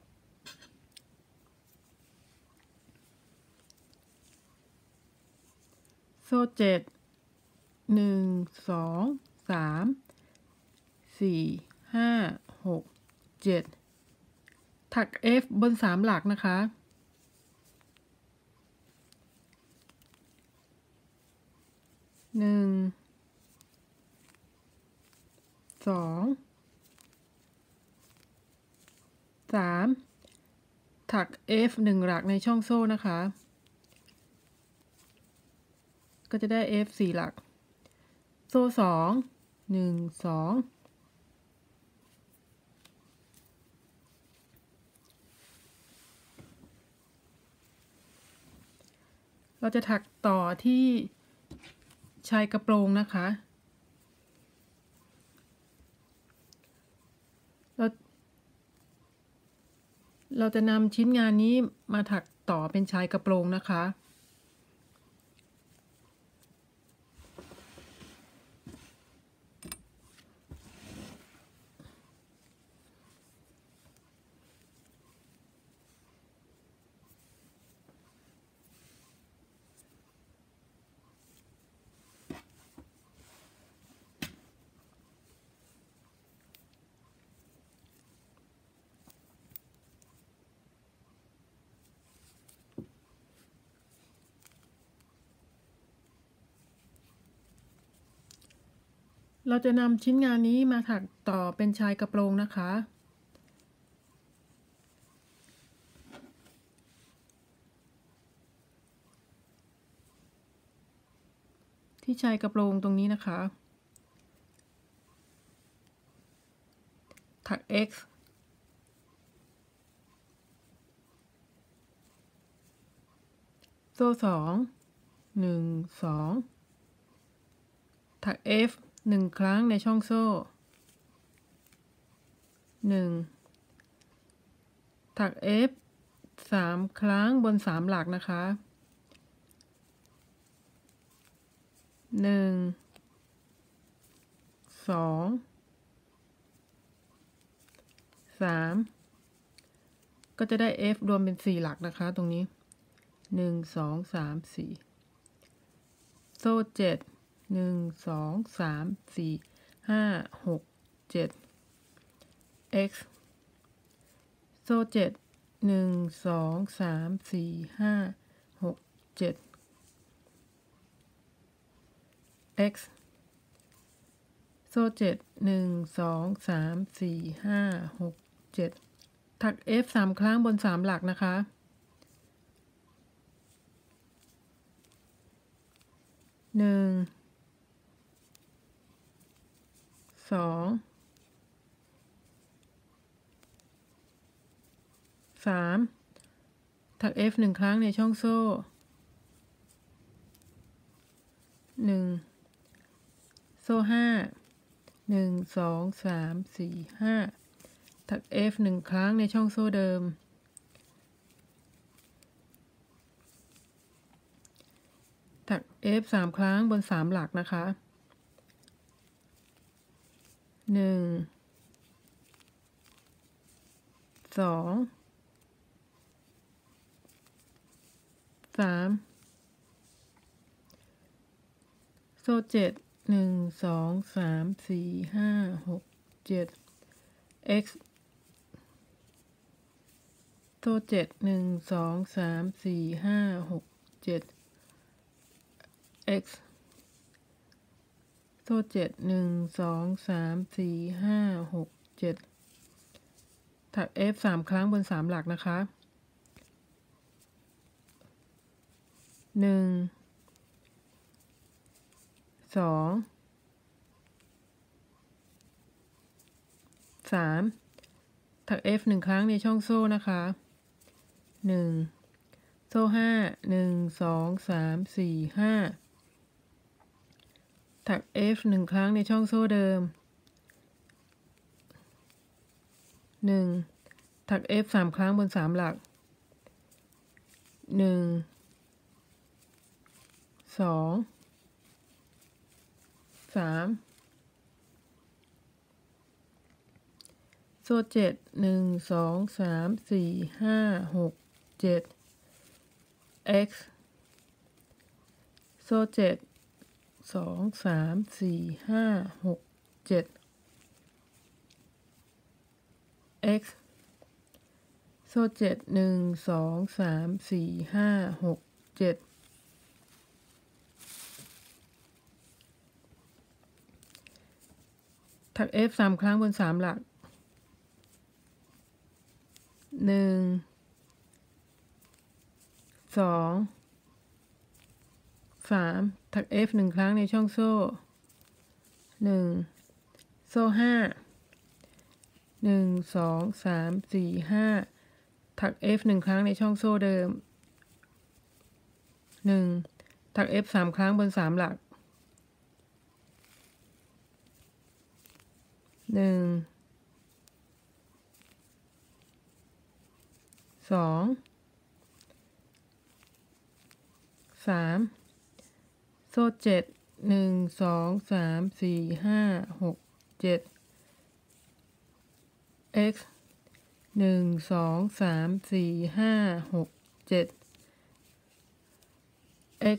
โซ่7 1 2 3 4 5 6 7ถัก F บน3หลักนะคะ1 2 3ถัก F 1หลักในช่องโซ่นะคะก็จะได้ F 4หลักโซ่2 1 2เราจะถักต่อที่ชายกระโปรงนะคะเราจะนำชิ้นงานนี้มาถักต่อเป็นชายกระโปรงนะคะเราจะนำชิ้นงานนี้มาถักต่อเป็นชายกระโปรงนะคะที่ชายกระโปรงตรงนี้นะคะถัก X โซ่2 1 2ถัก F 1 ครั้งในช่องโซ่1ถัก F 3 ครั้งบน3หลักนะคะ1 2 3ก็จะได้ F รวมเป็น4หลักนะคะตรงนี้1 2 3 4โซ่7 1 2 3 4 5 6 7 X โซ่7 1 2 3 4 5 6 7 X โซ่7 1 2 3 4 5 6 7ถัก F 3 ครั้งบน3หลักนะคะ1 2 3ถัก F 1 ครั้งในช่องโซ่1โซ่5 1 2 3 4 5ถัก F 1 ครั้งในช่องโซ่เดิมถัก F 3 ครั้งบน3หลักนะคะ1 2 3โซ่7 1 2 3 4 5 6 7 X โซ่7 1 2 3 4 5 6 7 X โซ่7 1 2 3 4 5 6 7ถัก F 3 ครั้งบน3หลักนะคะ1 2 3ถัก F 1 ครั้งในช่องโซ่นะคะ1โซ่5 1 2 3 4 5ถัก F 1 ครั้งในช่องโซ่เดิม1ถัก F 3 ครั้งบน3หลัก1 2 3โซ่7 1 2 3 4 5 6 7 X โซ่7 2 3 4 5 6 7 X โซ่7 1 2 3 4 5 6 7ถัก F 3 ครั้งบน3หลัก1 2 3ถัก F 1 ครั้งในช่องโซ่1โซ่5 1 2 3 4 5ถัก F 1 ครั้งในช่องโซ่เดิม1ถัก F 3 ครั้งบน3หลัก1 2 3โซ่7 1 2 3 4 5 6 7 X 1 2 3 4 5 6 7 X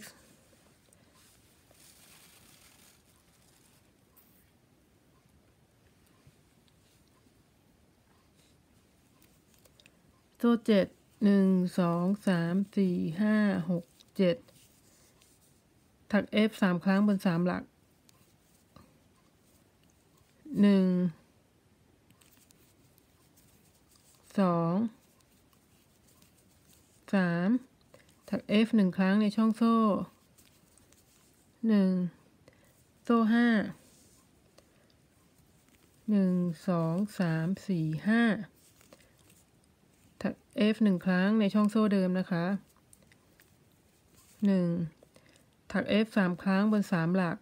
โซ่7 1 2 3 4 5 6 7ถัก F 3 ครั้งบน3หลักถัก F 1 ครั้งในช่องโซ่1โซ่5 1 2 3 4 5ถัก F 1 ครั้งในช่องโซ่เดิมนะคะ1ถัก F 3 ครั้งบน3หลัก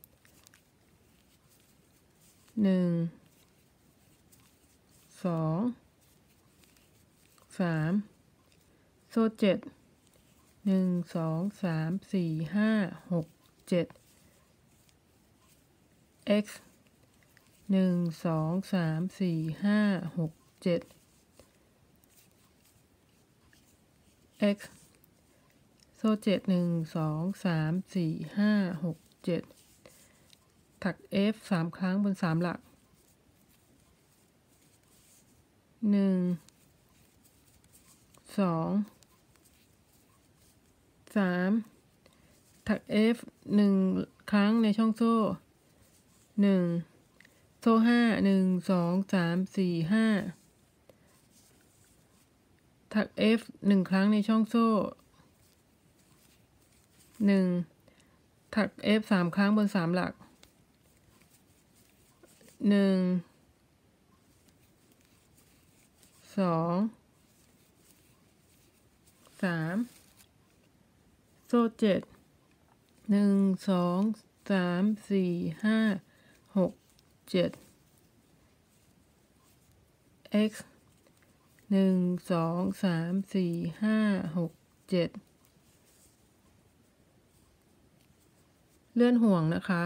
1 2 3โซ่7 1 2 3 4 5 6 7 x 1 2 3 4 5 6 7 x โซ่7 1 2 3 4 5 6 7ถัก F 3 ครั้งบน3หลัก1 2 3ถัก F 1 ครั้งในช่องโซ่1โซ่5 1 2 3 4 5ถัก F 1 ครั้งในช่องโซ่1ถัก F 3 ครั้งบน3หลัก1 2 3โซ่7 1 2 3 4 5 6 7 x 1 2 3 4 5 6 7เลื่อนห่วงนะคะ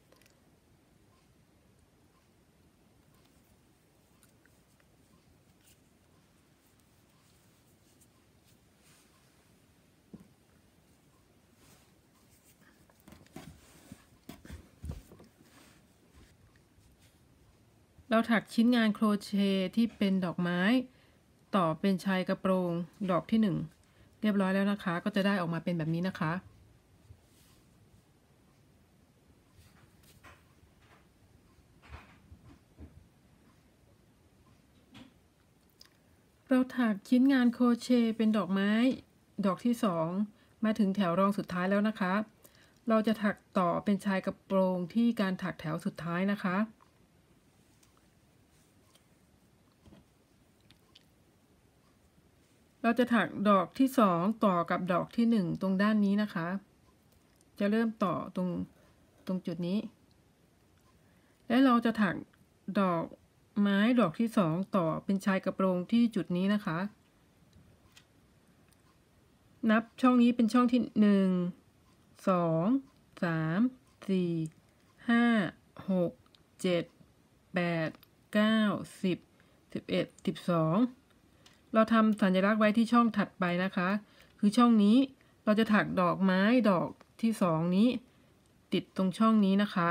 เราถักชิ้นงานโครเชต์ที่เป็นดอกไม้ต่อเป็นชายกระโปรงดอกที่1เรียบร้อยแล้วนะคะก็จะได้ออกมาเป็นแบบนี้นะคะเราถักชิ้นงานโครเชต์เป็นดอกไม้ดอกที่2มาถึงแถวรองสุดท้ายแล้วนะคะเราจะถักต่อเป็นชายกระโปรงที่การถักแถวสุดท้ายนะคะเราจะถักดอกที่2ต่อกับดอกที่1ตรงด้านนี้นะคะจะเริ่มต่อตรงจุดนี้และเราจะถักดอกไม้ดอกที่2ต่อเป็นชายกระโปรงที่จุดนี้นะคะนับช่องนี้เป็นช่องที่1 2 3 4 5 6 7 8 9 10 11 12เราทำสัญลักษณ์ไว้ที่ช่องถัดไปนะคะคือช่องนี้เราจะถักดอกไม้ดอกที่2นี้ติดตรงช่องนี้นะคะ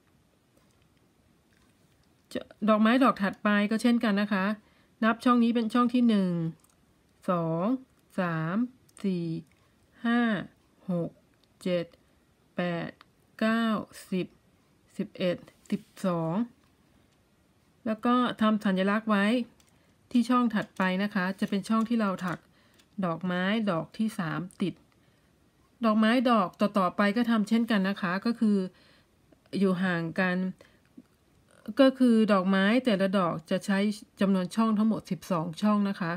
ดอกไม้ดอกถัดไปก็เช่นกันนะคะนับช่องนี้เป็นช่องที่1 2 3 4 5 6 7 8 9 10 11 12แล้วก็ทำสัญลักษณ์ไว้ที่ช่องถัดไปนะคะจะเป็นช่องที่เราถักดอกไม้ดอกที่3ติดดอกไม้ดอกต่อไปก็ทำเช่นกันนะคะก็คืออยู่ห่างกันก็คือดอกไม้แต่ละดอกจะใช้จำนวนช่องทั้งหมด12ช่องนะคะ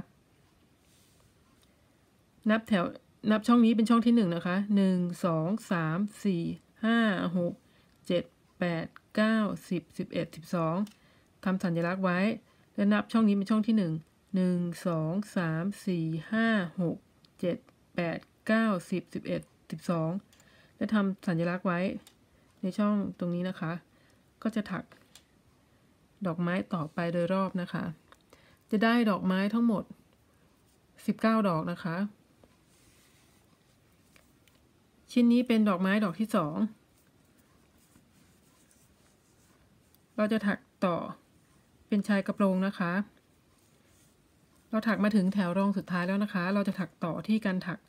นับช่องนี้เป็นช่องที่1นะคะ1 2 3 4 5 6 7 8 9 10 11 12ทำสัญลักษณ์ไว้และนับช่องนี้เป็นช่องที่1 1 2 3 4 5 6 7 8 9 10 11 12และทำสัญลักษณ์ไว้ในช่องตรงนี้นะคะก็จะถักดอกไม้ต่อไปโดยรอบนะคะจะได้ดอกไม้ทั้งหมด19ดอกนะคะชิ้นนี้เป็นดอกไม้ดอกที่2เราจะถักต่อเป็นชายกระโปรงนะคะเราถักมาถึงแถวรองสุดท้ายแล้วนะคะเราจะถักต่อที่การถัก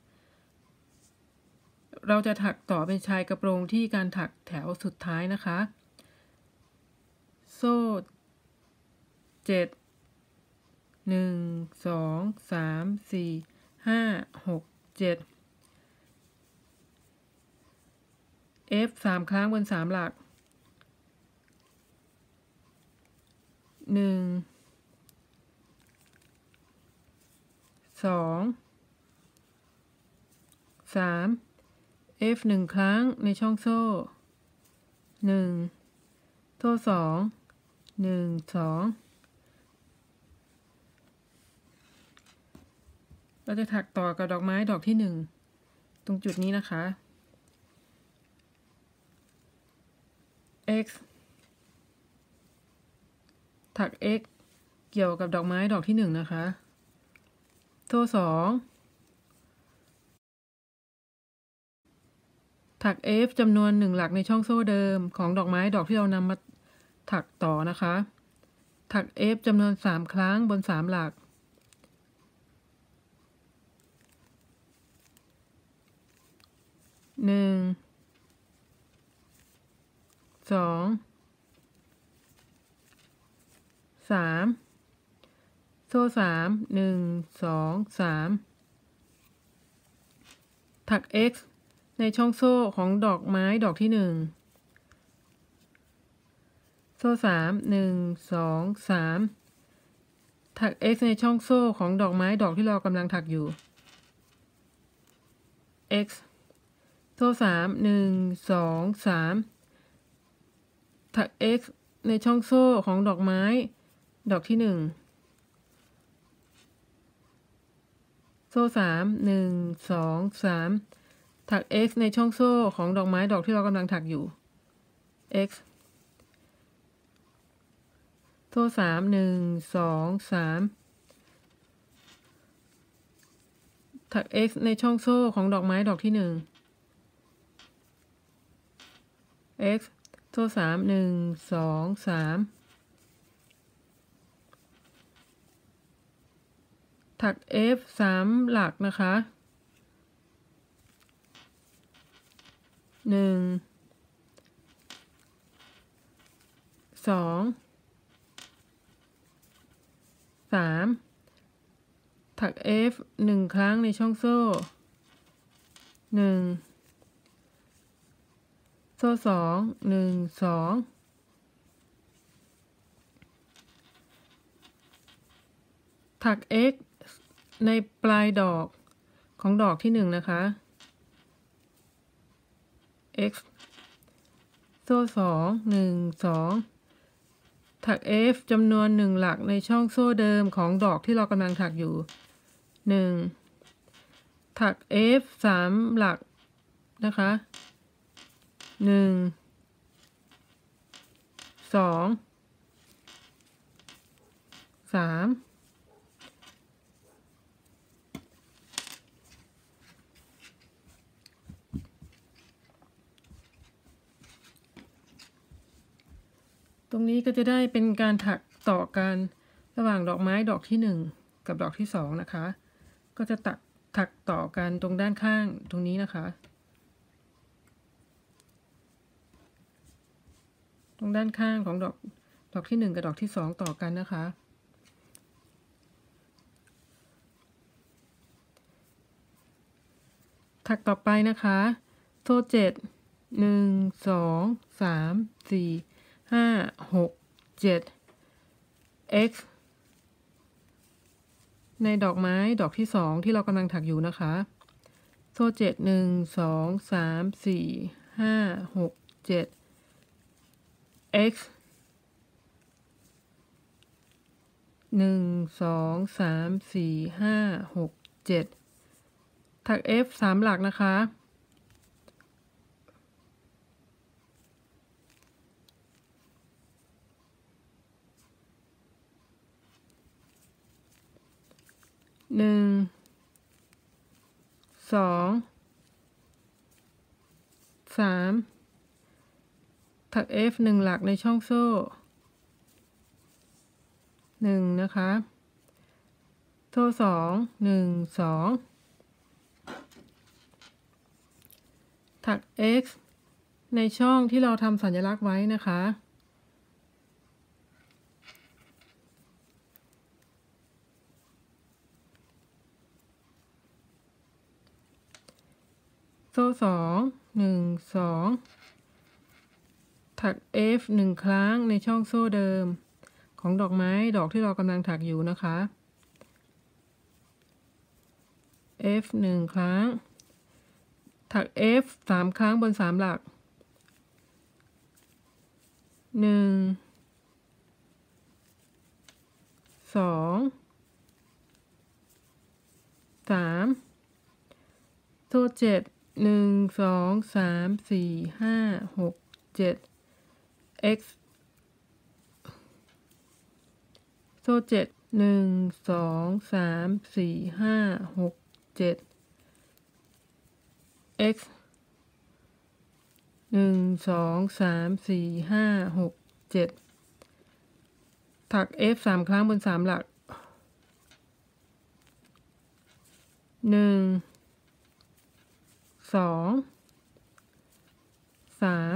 เราจะถักต่อเป็นชายกระโปรงที่การถักแถวสุดท้ายนะคะโซ่7 1 2 3 4 5 6 7 F 3 ครั้งบน3หลัก1 2 3 F 1 ครั้งในช่องโซ่1โซ่2 1 2เราจะถักต่อกับดอกไม้ดอกที่1ตรงจุดนี้นะคะ x ถัก x เกี่ยวกับดอกไม้ดอกที่1นะคะโซ่2ถัก f จำนวน1หลักในช่องโซ่เดิมของดอกไม้ดอกที่เรานำมาถักต่อนะคะถัก f จำนวน3ครั้งบน3หลัก1 2 3โซ่3 1 2 3ถัก x ในช่องโซ่ของดอกไม้ดอกที่1โซ่3 1 2 3ถัก x ในช่องโซ่ของดอกไม้ดอกที่เรากำลังถักอยู่ x โซ่3 1 2 3ถัก x ในช่องโซ่ของดอกไม้ดอกที่1โซ่3 1 2 3ถัก x ในช่องโซ่ของดอกไม้ดอกที่เรากำลังถักอยู่ x โซ่3 1 2 3ถัก x ในช่องโซ่ของดอกไม้ดอกที่1 x โซ่3 1 2 3ถัก f 3หลักนะคะ1 2 3ถัก f 1 ครั้งในช่องโซ่1โซ่2 1 2ถัก x ในปลายดอกของดอกที่1นะคะx โซ่2 1 2ถัก f จำนวน1หลักในช่องโซ่เดิมของดอกที่เรากำลังถักอยู่1ถัก f 3หลักนะคะ1 2 3ตรงนี้ก็จะได้เป็นการถักต่อกันระหว่างดอกไม้ดอกที่1กับดอกที่2นะคะก็จะถักต่อกันตรงด้านข้างตรงนี้นะคะตรงด้านข้างของดอกที่1กับดอกที่2ต่อกันนะคะถักต่อไปนะคะโซ่7 1 2 3 4 5 6 7 x ในดอกไม้ดอกที่2ที่เรากำลังถักอยู่นะคะโซ่7 1 2 3 4 5 6 7 x 1 2 3 4 5 6 7ถัก f 3หลักนะคะ1 2 3ถัก f 1หลักในช่องโซ่1นะคะโซ่2 1 2ถัก x ในช่องที่เราทำสัญลักษณ์ไว้นะคะโซ่สองหนึ่งสองถัก F 1 ครั้งในช่องโซ่เดิมของดอกไม้ดอกที่เรากำลังถักอยู่นะคะ F 1 ครั้งถัก F 3 ครั้งบน3 หลัก1 2 3โซ่7 1 2 3 4 5 6 7 x โซ่7 1 2 3 4 5 6 7 x 1 2 3 4 5 6 7ถัก F 3 ครั้งบน3 หลัก1 2 3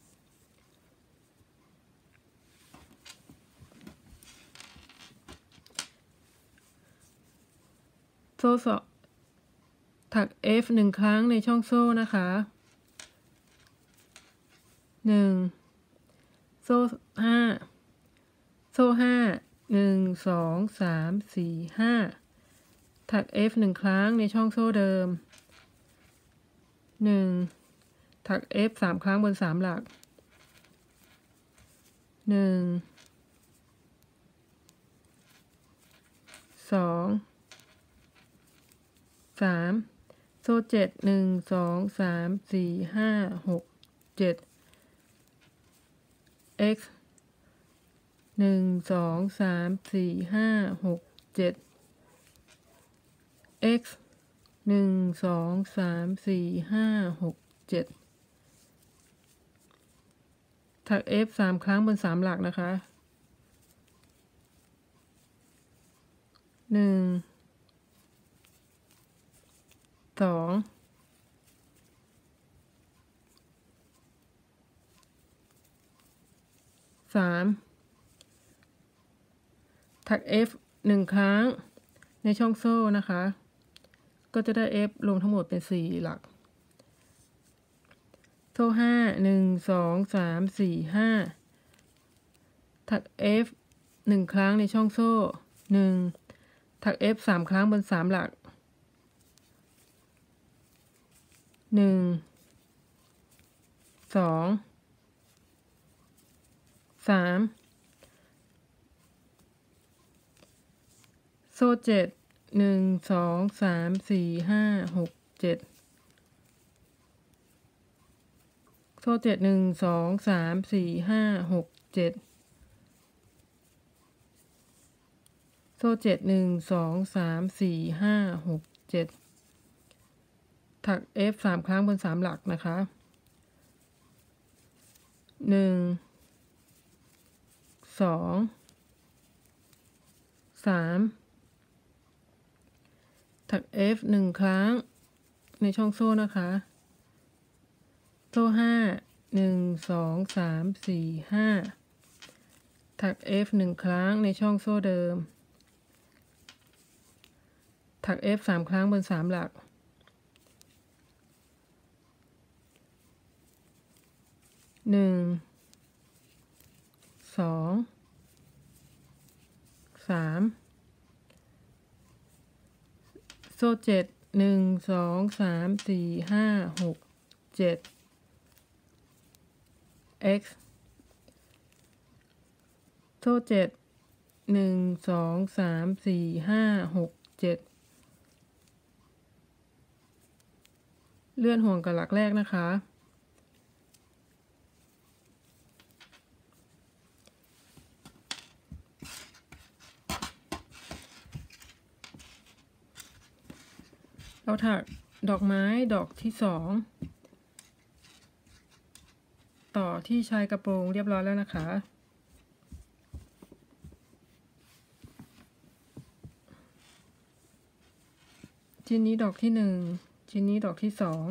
โซ่สองถัก F 1 ครั้งในช่องโซ่นะคะ1โซ่5โซ่5 1 2 3 4 5ถัก F 1 ครั้งในช่องโซ่เดิม1ถัก F 3 ครั้งบน3 หลัก1 2 3โซ่7 1 2 3 4 5 6 7 x 1 2 3 4 5 6 7 x 1 2 3 4 5 6 7ถัก F 3 ครั้งบน3 หลักนะคะ1 2 3ถัก F 1 ครั้งในช่องโซ่นะคะก็จะได้ F รวมทั้งหมดเป็น4 หลักโซ่5 1 2 3 4 5ถัก F 1 ครั้งในช่องโซ่1ถัก F 3 ครั้งบน3 หลัก1 2 3โซ่7 1 2 3 4 5 6 7โซ่7 1 2 3 4 5 6 7โซ่7 1 2 3 4 5 6 7ถัก F 3 ครั้งบน3 หลักนะคะ1 2 3ถัก F 1 ครั้งในช่องโซ่นะคะโซ่5 1 2 3 4 5ถัก F 1 ครั้งในช่องโซ่เดิมถัก F 3 ครั้งบน3 หลัก1 2 3โซ่7 1 2 3 4 5 6 7 x โซ่7 1 2 3 4 5 6 7เลื่อนห่วงกับหลักแรกนะคะเราถักดอกไม้ดอกที่2ต่อที่ชายกระโปรงเรียบร้อยแล้วนะคะชิ้นนี้ดอกที่1ชิ้นนี้ดอกที่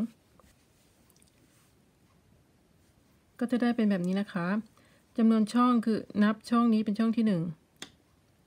2ก็จะได้เป็นแบบนี้นะคะจำนวนช่องคือนับช่องนี้เป็นช่องที่1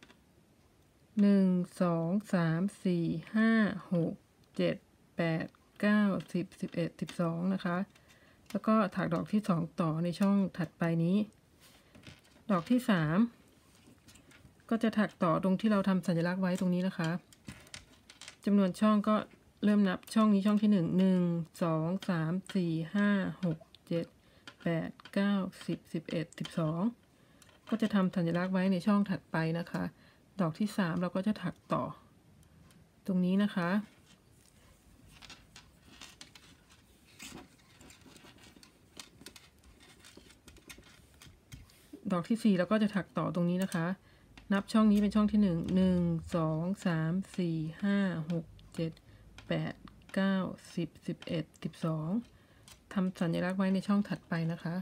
1 2 3 4 5 6 7 8 9 10 11 12นะคะแล้วก็ถักดอกที่2ต่อในช่องถัดไปนี้ดอกที่3ก็จะถักต่อตรงที่เราทำสัญลักษณ์ไว้ตรงนี้นะคะจำนวนช่องก็เริ่มนับช่องนี้ช่องที่1 1 2 3 4 5 6 7 8 9 10 11 12ก็จะทำสัญลักษณ์ไว้ในช่องถัดไปนะคะดอกที่3เราก็จะถักต่อตรงนี้นะคะดอกที่4เราก็จะถักต่อตรงนี้นะคะนับช่องนี้เป็นช่องที่1 1 2 3 4 5 6 7 8 9 10 11 12ทำสัญลักษณ์ไว้ในช่องถัดไปนะคะ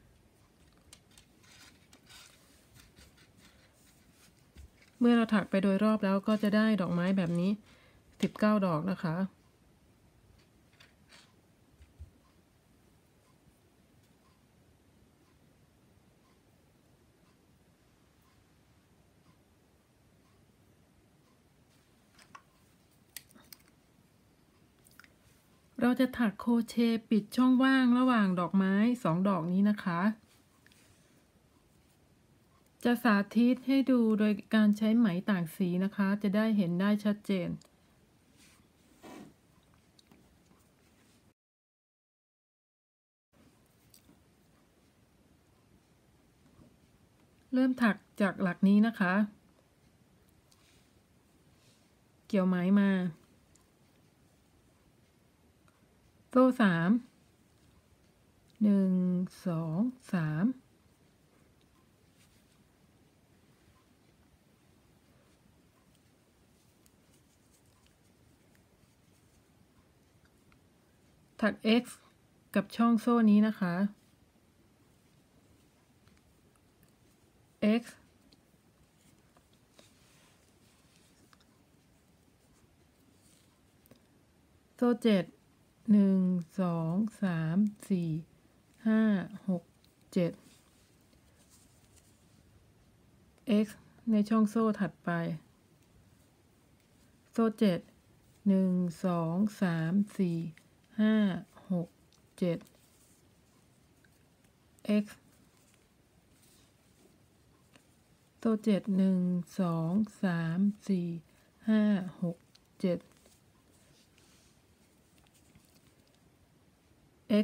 เมื่อเราถักไปโดยรอบแล้วก็จะได้ดอกไม้แบบนี้19ดอกนะคะเราจะถักโครเชต์ปิดช่องว่างระหว่างดอกไม้2ดอกนี้นะคะจะสาธิตให้ดูโดยการใช้ไหมต่างสีนะคะจะได้เห็นได้ชัดเจนเริ่มถักจากหลักนี้นะคะเกี่ยวไหมมาโซ่3 1 2 3ถัก X กับช่องโซ่นี้นะคะ X โซ่7 1 2 3 4 5 6 7 X ในช่องโซ่ถัดไปโซ่7 1 2 3 4 5 6 7 X โซ่7 1 2 3 4 5 6 7 X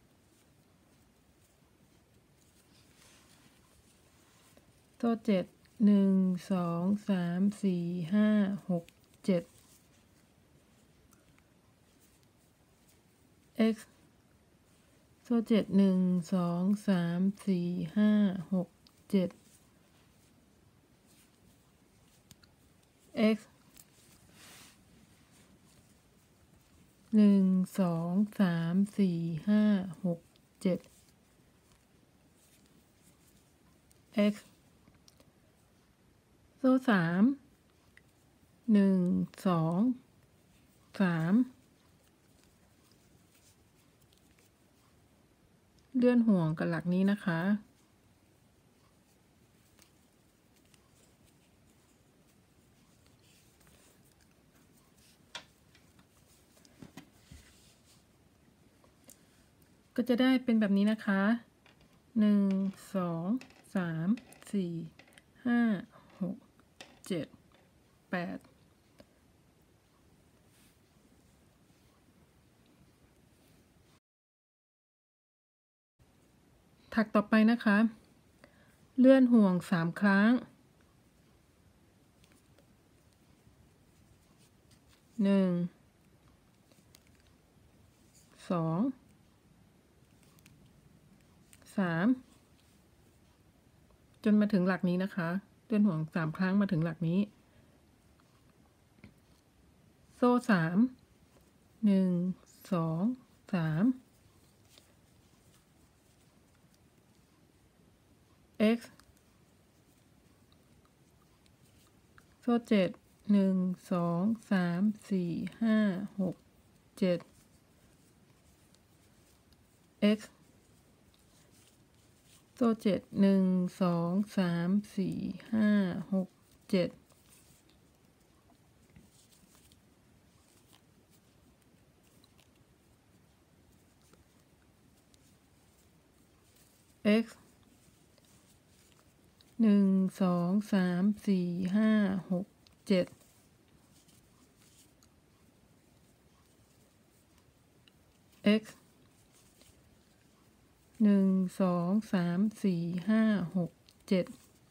โซ่7 1 2 3 4 5 6 7 X โซ่7 1 2 3 4 5 6 7 X 1 2 3 4 5 6 7 X โซ่3 1 2 3เลื่อนห่วงกับหลักนี้นะคะก็จะได้เป็นแบบนี้นะคะ1 2 3 4 5 6 7 8ถักต่อไปนะคะเลื่อนห่วง3ครั้ง1 2 3จนมาถึงหลักนี้นะคะเลื่อนห่วง3ครั้งมาถึงหลักนี้โซ่3 1 2 3 X โซ่7 1 2 3 4 5 6 7 X โซ่7 1 2 3 4 5 6 7 X x 1 2 3 4 5 6 7 x 1 2 3 4 5 6 7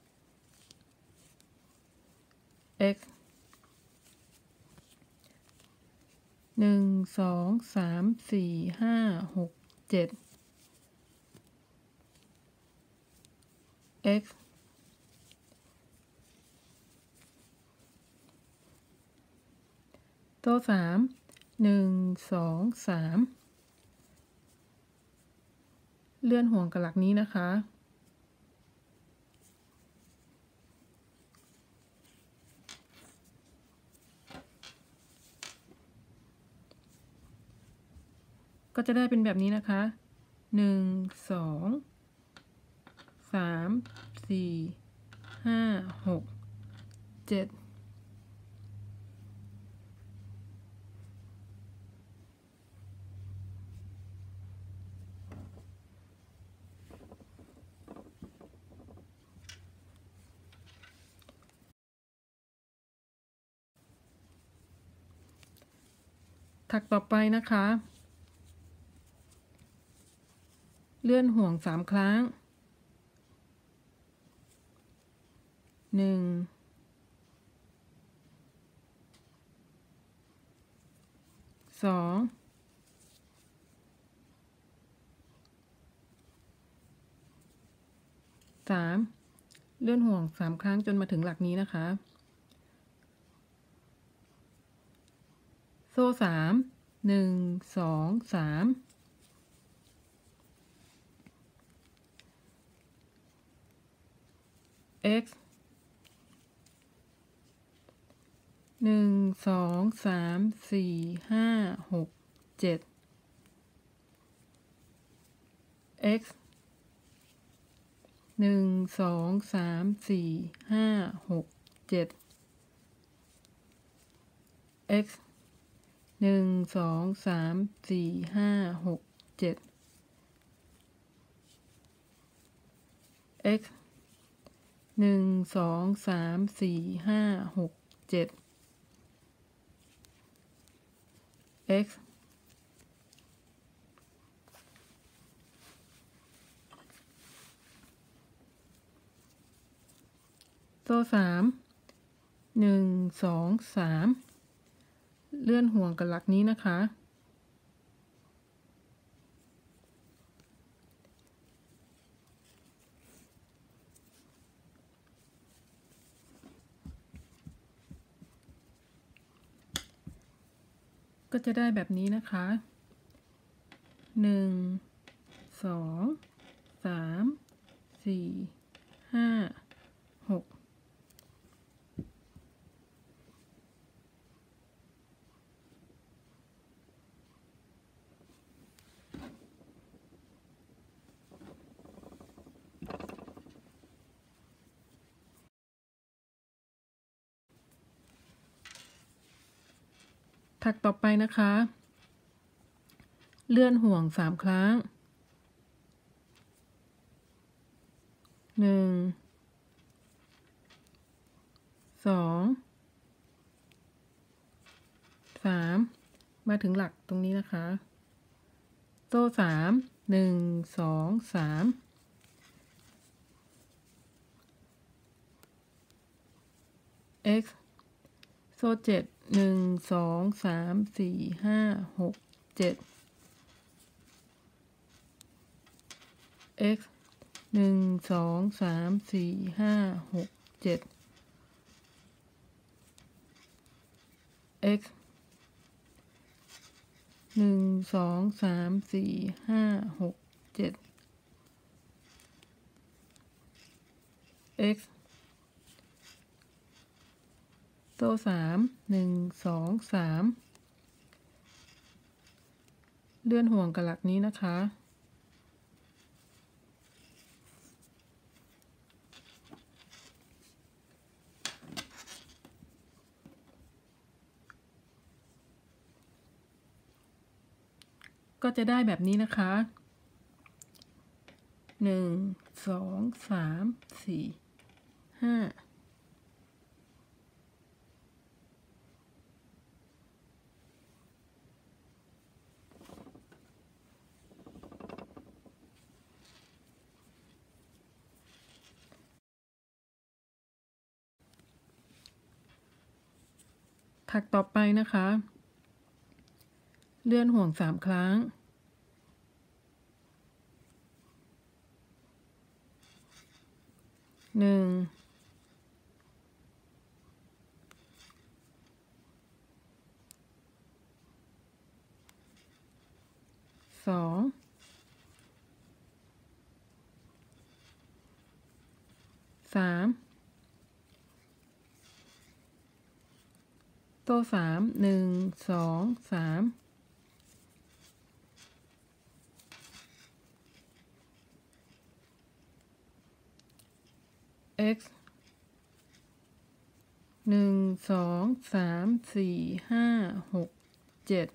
x 1 2 3 4 5 6 7 x โต๊ะ3 1 2 3เลื่อนห่วงกับหลักนี้นะคะก็จะได้เป็นแบบนี้นะคะ1 2 3 4 5 6 7ถักต่อไปนะคะเลื่อนห่วง3 ครั้ง1 2 3เลื่อนห่วง3 ครั้งจนมาถึงหลักนี้นะคะโซ่3 1 2 3 x 1 2 3 4 5 6 7 x 1 2 3 4 5 6 7 x 1 2 3 4 5 6 7 x 1 2 3 4 5 6 7 x โซ่3 1 2 3เลื่อนห่วงกับหลักนี้นะคะก็จะได้แบบนี้นะคะ1 2 3 4 5 6ถักต่อไปนะคะเลื่อนห่วง3 ครั้ง1 2 3มาถึงหลักตรงนี้นะคะโซ่3 1 2 3 x โซ่7 1 2 3 4 5 6 7 x 1 2 3 4 5 6 7 x 1 2 3 4 5 6 7 x โซ่3 1 2 3เลื่อนห่วงกับหลักนี้นะคะก็จะได้แบบนี้นะคะ 1 2 3 4 5ถักต่อไปนะคะเลื่อนห่วง3 ครั้ง1 2 3โซ่3 1 2 3 x 1 2 3 4 5 6 7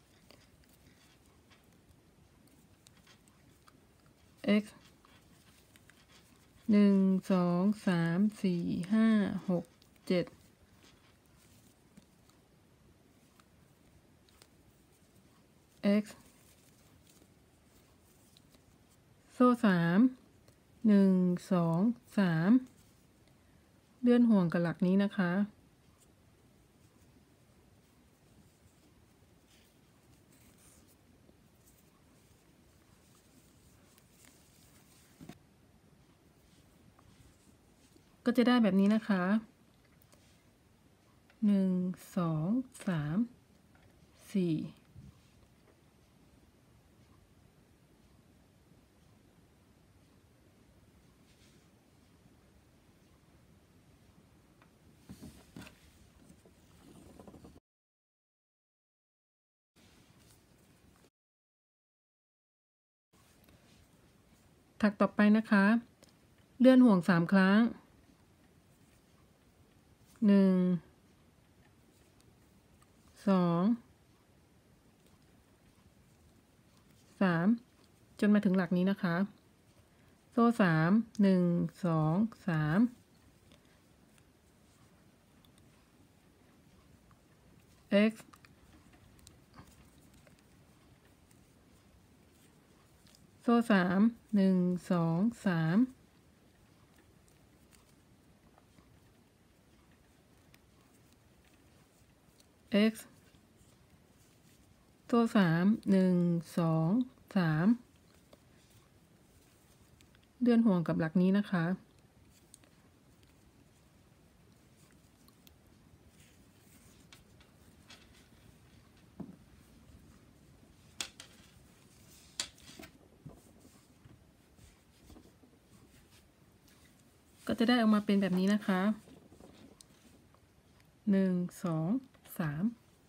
x 1 2 3 4 5 6 7 x โซ่3 1 2 3เลื่อนห่วงกับหลักนี้นะคะก็จะได้แบบนี้นะคะ1 2 3 4ถักต่อไปนะคะเลื่อนห่วง3 ครั้ง1 2 3จนมาถึงหลักนี้นะคะโซ่3 1 2 3 x โซ่3 1 2 3 x โซ่3 1 2 3เลื่อนห่วงกับหลักนี้นะคะก็จะได้ออกมาเป็นแบบนี้นะคะ1 2 3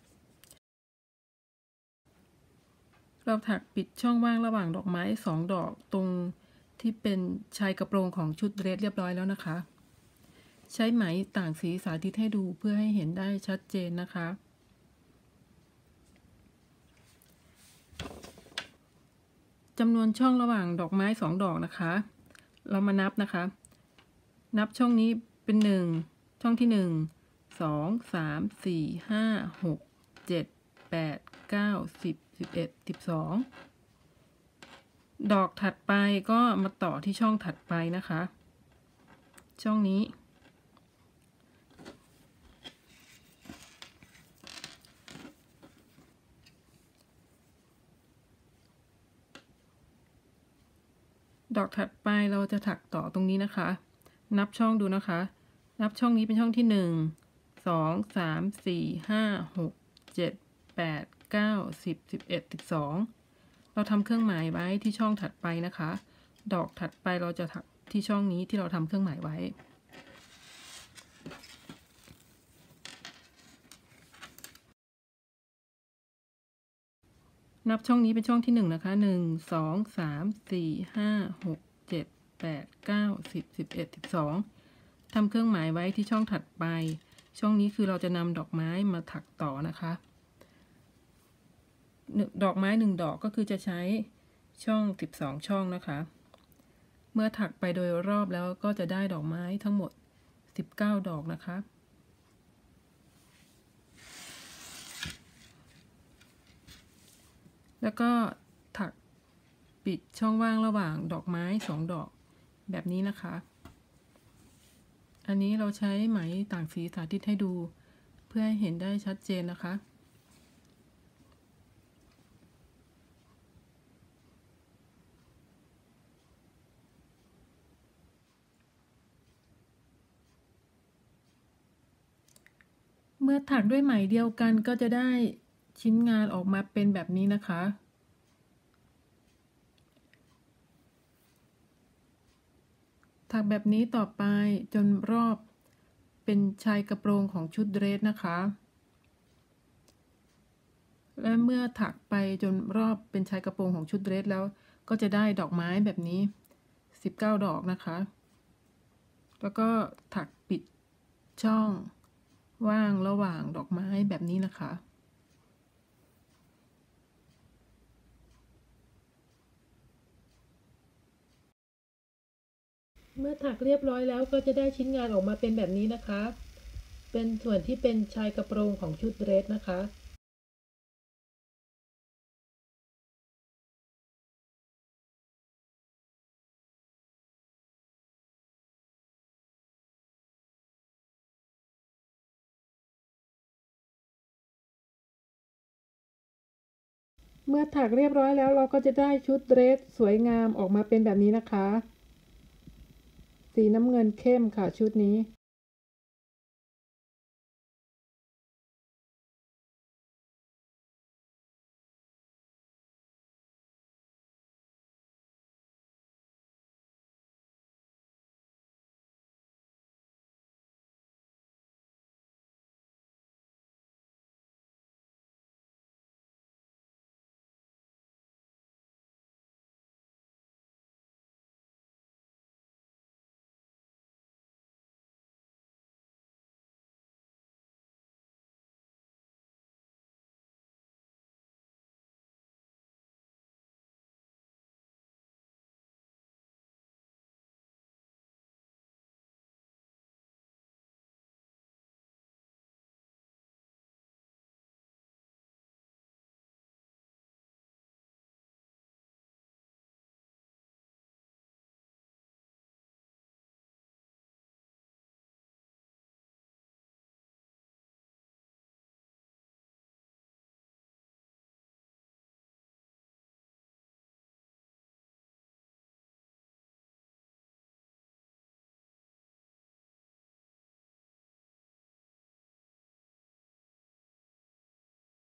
เราถักปิดช่องว่างระหว่างดอกไม้2 ดอกตรงที่เป็นชายกระโปรงของชุดเดรสเรียบร้อยแล้วนะคะใช้ไหมต่างสีสาธิตให้ดูเพื่อให้เห็นได้ชัดเจนนะคะจำนวนช่องระหว่างดอกไม้2 ดอกนะคะเรามานับนะคะนับช่องนี้เป็น1ช่องที่1 2 3 4 5 6 7 8 9 10 11 12ดอกถัดไปก็มาต่อที่ช่องถัดไปนะคะช่องนี้ดอกถัดไปเราจะถักต่อตรงนี้นะคะนับช่องดูนะคะนับช่องนี้เป็นช่องที่1 2 3 4 5 6 7 8 9 10 11 12เราทำเครื่องหมายไว้ที่ช่องถัดไปนะคะดอกถัดไปเราจะถักที่ช่องนี้ที่เราทำเครื่องหมายไว้นับช่องนี้เป็นช่องที่1นะคะ1 2 3 4 5 6 7 8 9 10 11 12ทำเครื่องหมายไว้ที่ช่องถัดไปช่องนี้คือเราจะนำดอกไม้มาถักต่อนะคะดอกไม้1 ดอกก็คือจะใช้ช่อง12 ช่องนะคะเมื่อถักไปโดยรอบแล้วก็จะได้ดอกไม้ทั้งหมด19ดอกนะคะแล้วก็ถักปิดช่องว่างระหว่างดอกไม้2ดอกแบบนี้นะคะอันนี้เราใช้ไหมต่างสีสาธิตให้ดูเพื่อให้เห็นได้ชัดเจนนะคะเมื่อถักด้วยไหมเดียวกันก็จะได้ชิ้นงานออกมาเป็นแบบนี้นะคะถักแบบนี้ต่อไปจนรอบเป็นชายกระโปรงของชุดเดรสนะคะและเมื่อถักไปจนรอบเป็นชายกระโปรงของชุดเดรสแล้วก็จะได้ดอกไม้แบบนี้19ดอกนะคะแล้วก็ถักปิดช่องว่างระหว่างดอกไม้แบบนี้นะคะเมื่อถักเรียบร้อยแล้วก็จะได้ชิ้นงานออกมาเป็นแบบนี้นะคะเป็นส่วนที่เป็นชายกระโปรงของชุดเดรสนะคะเมื่อถักเรียบร้อยแล้วเราก็จะได้ชุดเดรสสวยงามออกมาเป็นแบบนี้นะคะสีน้ำเงินเข้มค่ะชุดนี้